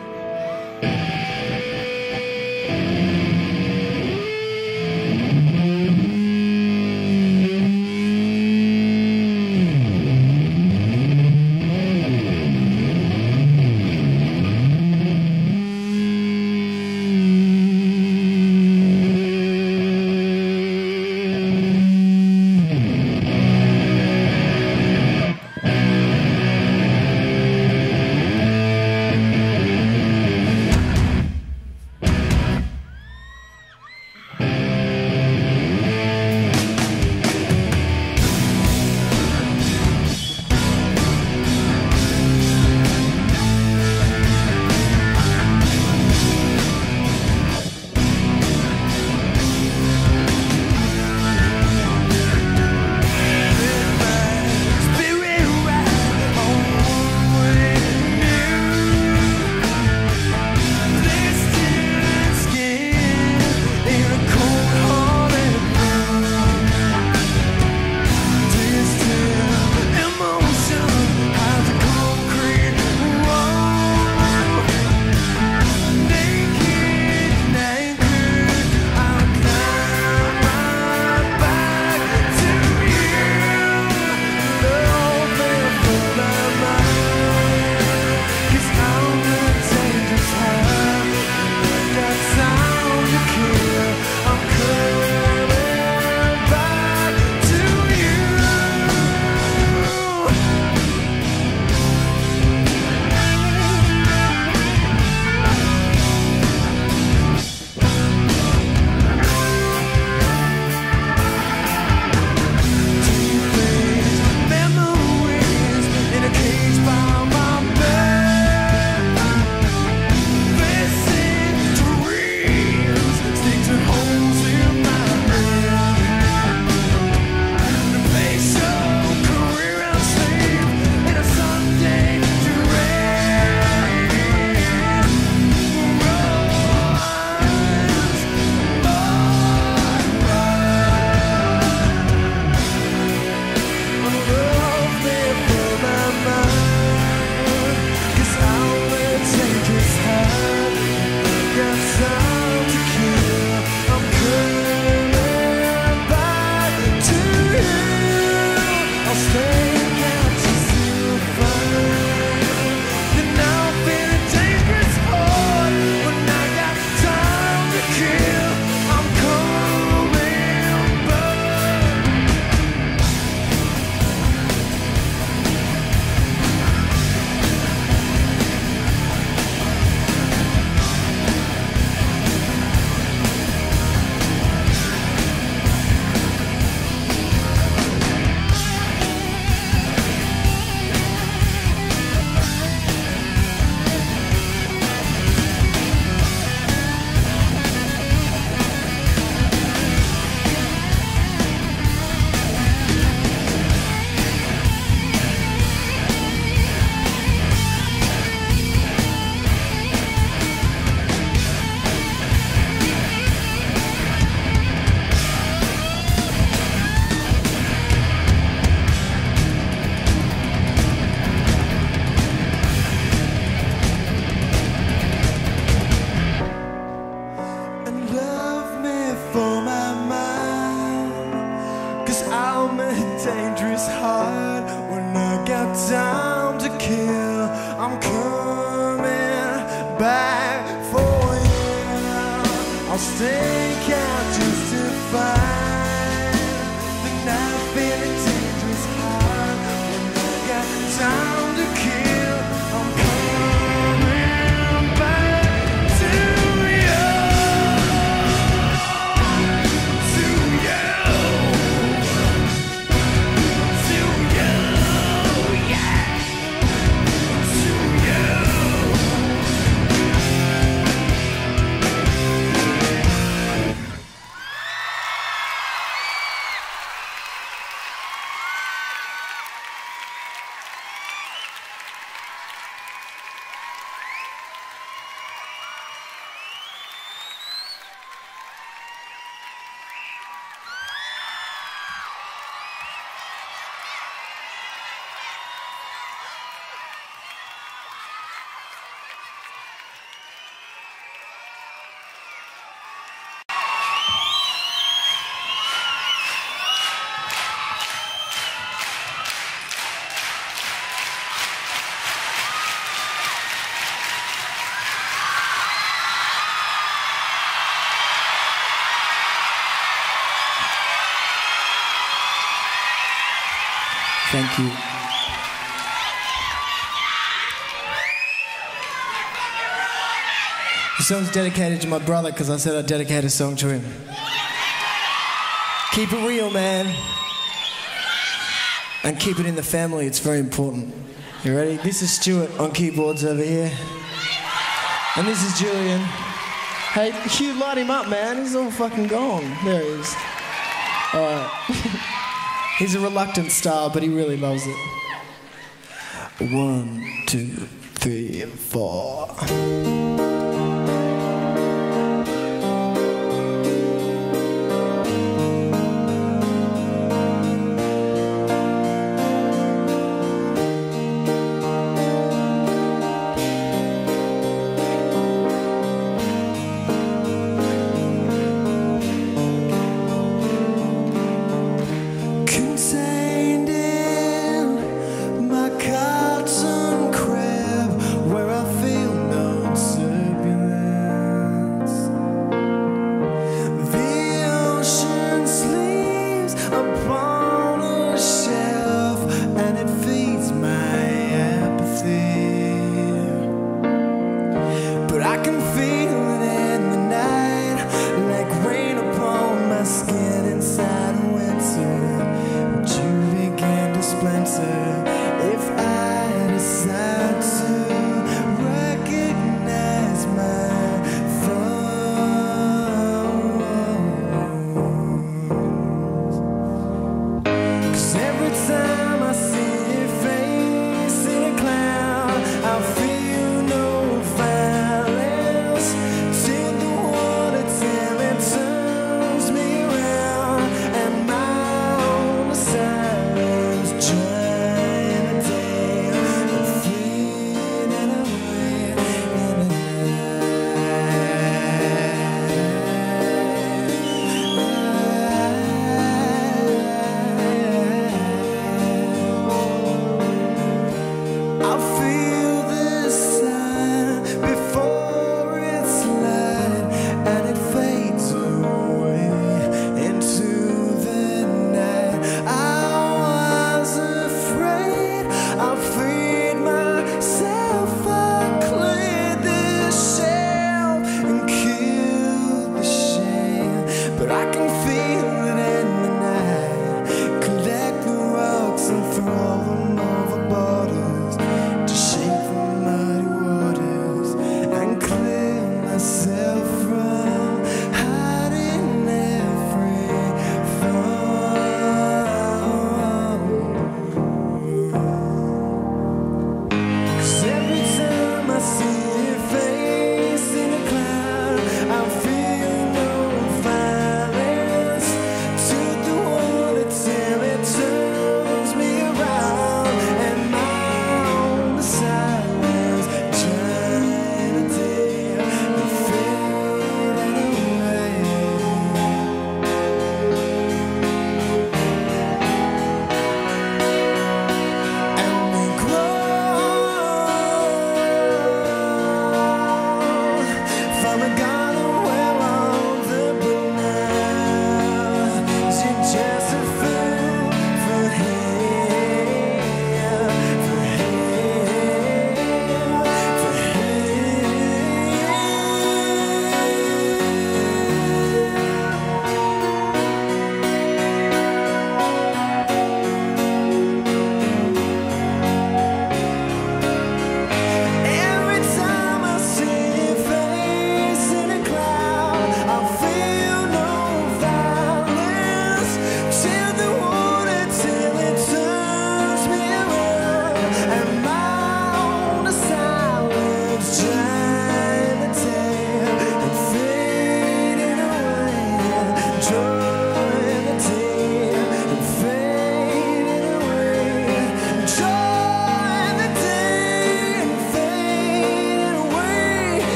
dangerous heart. When I got time to kill, I'm coming back for you. I'll stake out just to find the knife in a dangerous heart. When I got time to kill, I'm coming back to you. To you, yeah. To you. Thank you. The song's dedicated to my brother because I said I'd dedicate a song to him. Keep it real, man. And keep it in the family, it's very important. You ready? This is Stuart on keyboards over here. And this is Julian. Hey, Hugh, light him up, man. He's all fucking gone. There he is. All right. He's a reluctant star, but he really loves it. 1, 2, 3, 4. Contained in my cotton crib, where I feel no uncertainty.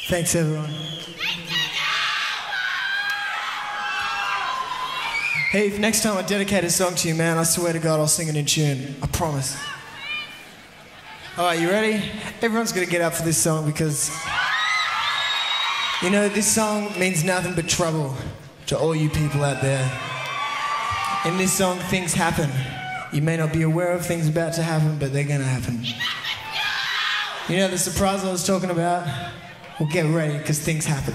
Thanks, everyone. Hey, if next time I dedicate a song to you, man, I swear to God I'll sing it in tune. I promise. All right, you ready? Everyone's gonna get up for this song because, you know, this song means nothing but trouble to all you people out there. In this song, things happen. You may not be aware of things about to happen, but they're gonna happen. You know the surprise I was talking about? Well, get ready, because things happen.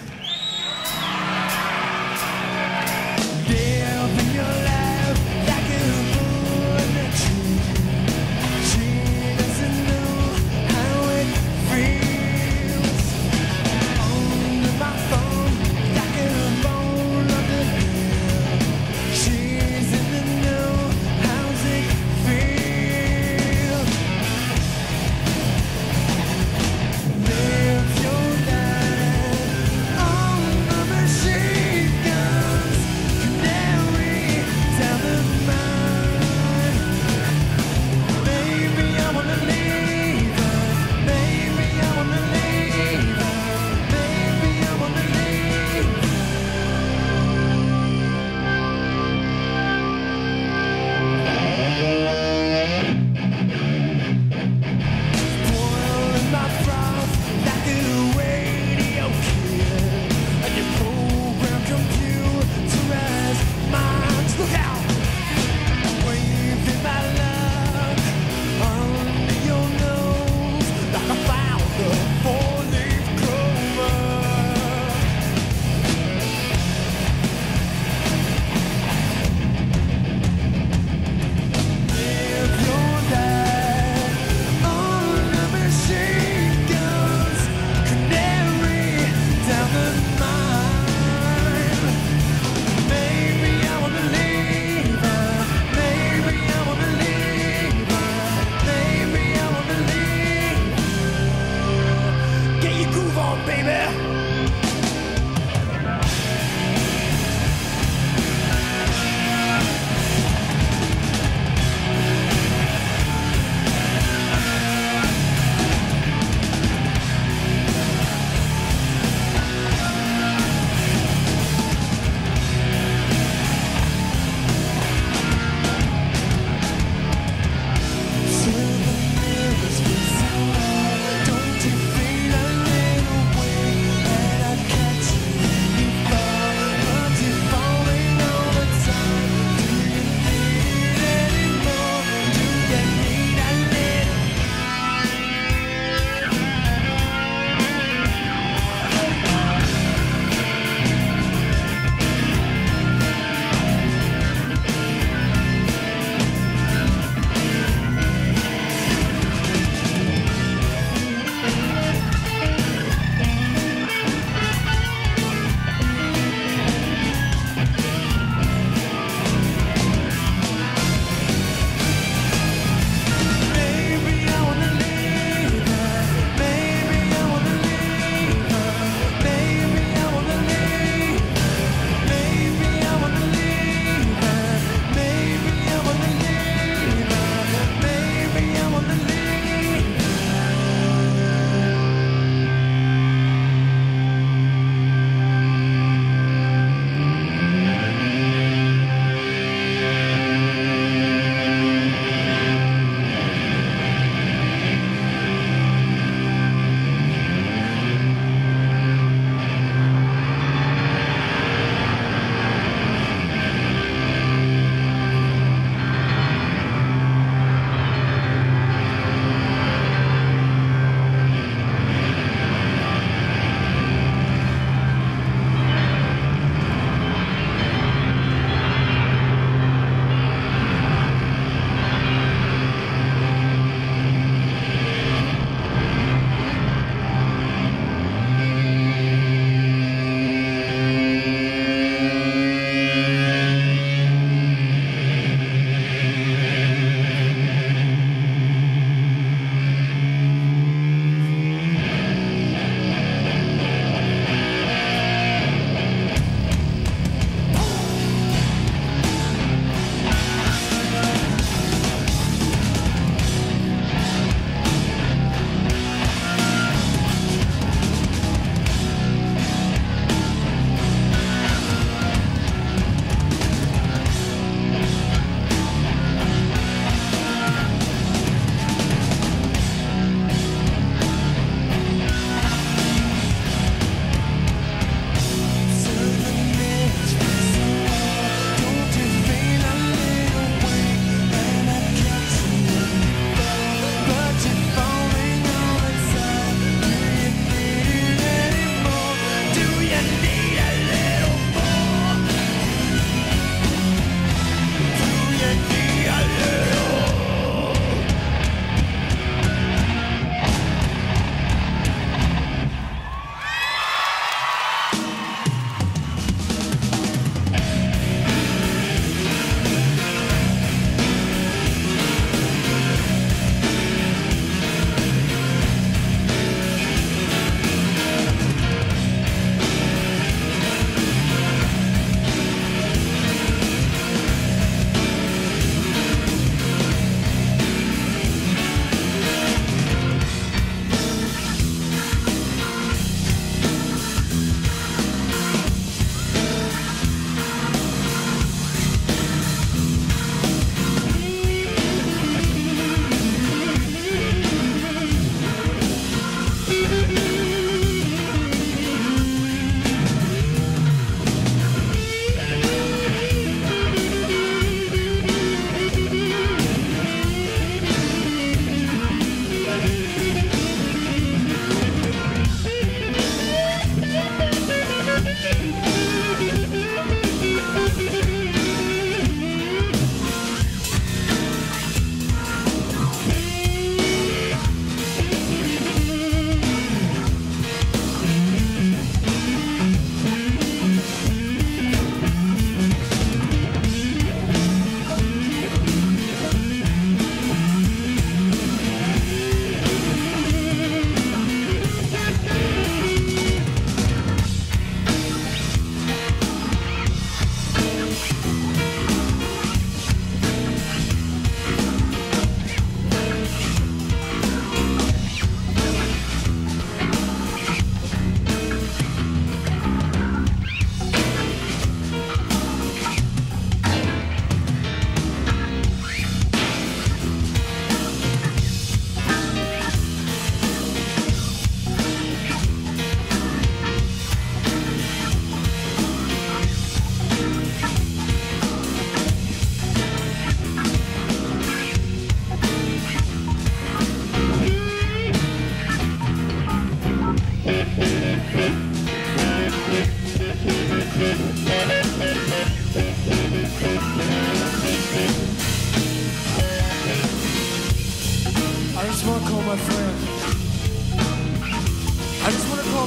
Don't you feel a little way?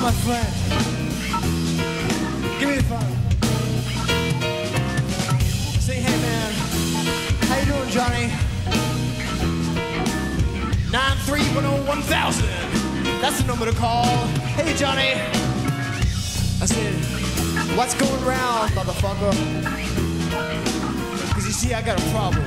my friend. Give me the phone. Say, hey man, how you doing, Johnny? 93101,000. That's the number to call. Hey Johnny. I said, what's going round, motherfucker? Cause you see, I got a problem.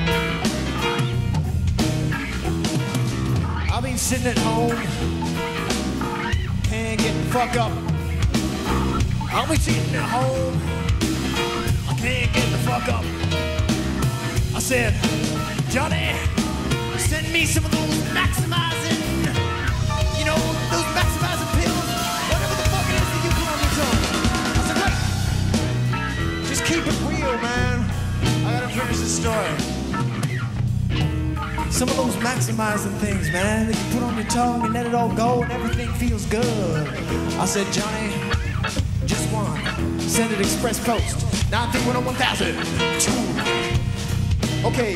I've been sitting at home, can't get the fuck up. I'll be sitting at home, I can't get the fuck up. I said, Johnny, send me some of those maximizing, you know, those maximizing pills, whatever the fuck it is that you put on your tongue. I said, wait, just keep it real, man. I gotta finish the story. Some of those maximizing things, man, that you put on your tongue and let it all go and everything feels good. I said, Johnny, just one. Send it express post. 93101,000. Okay.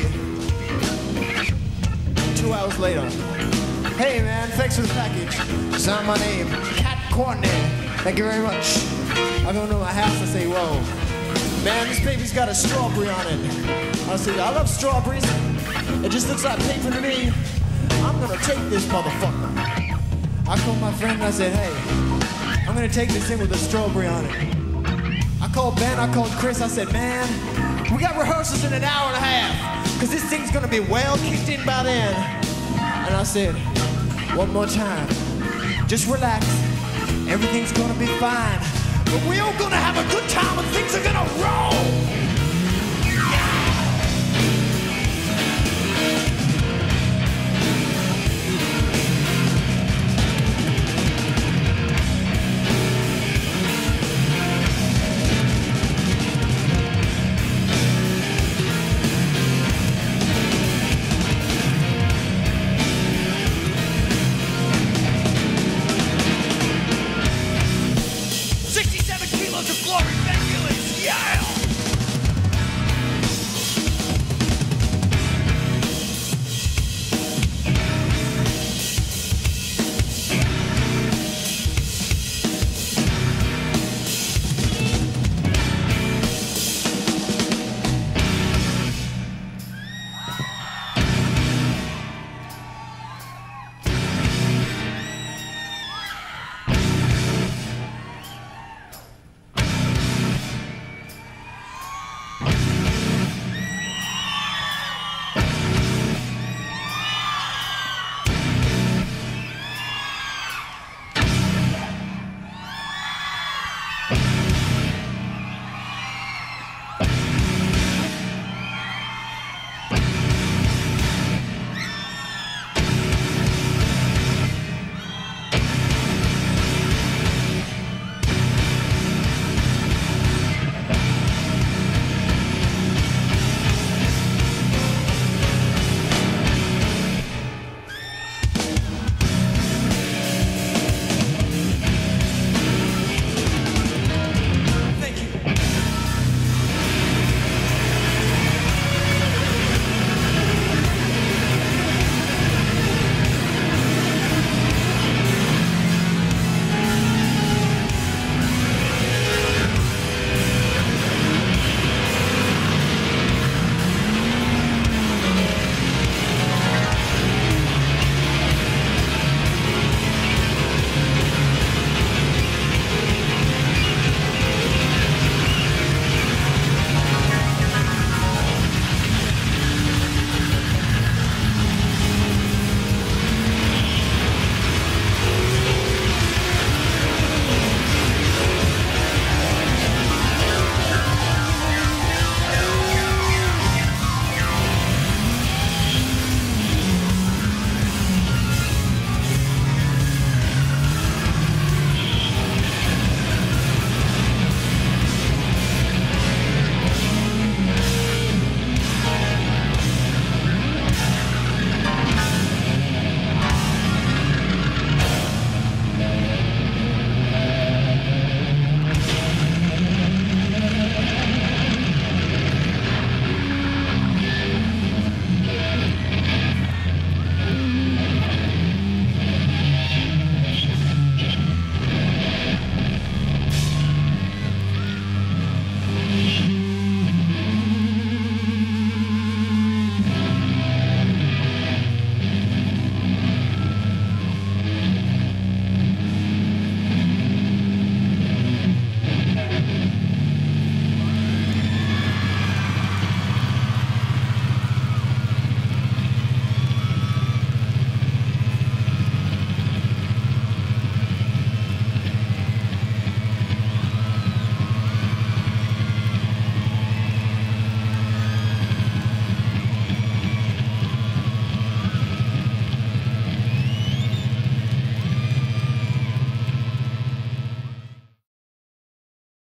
2 hours later. Hey, man, thanks for the package. Sign my name, Cat Courtney. Thank you very much. I go into my house and say, whoa. Man, this baby's got a strawberry on it. I said, I love strawberries. It just looks like paper to me. I'm gonna take this motherfucker. I called my friend and I said, hey, I'm gonna take this in with a strawberry on it. I called Ben, I called Chris, I said, man, we got rehearsals in an hour and a half, cause this thing's gonna be well kicked in by then. And I said, one more time, just relax, everything's gonna be fine, but we're all gonna have a good time and things are gonna roll.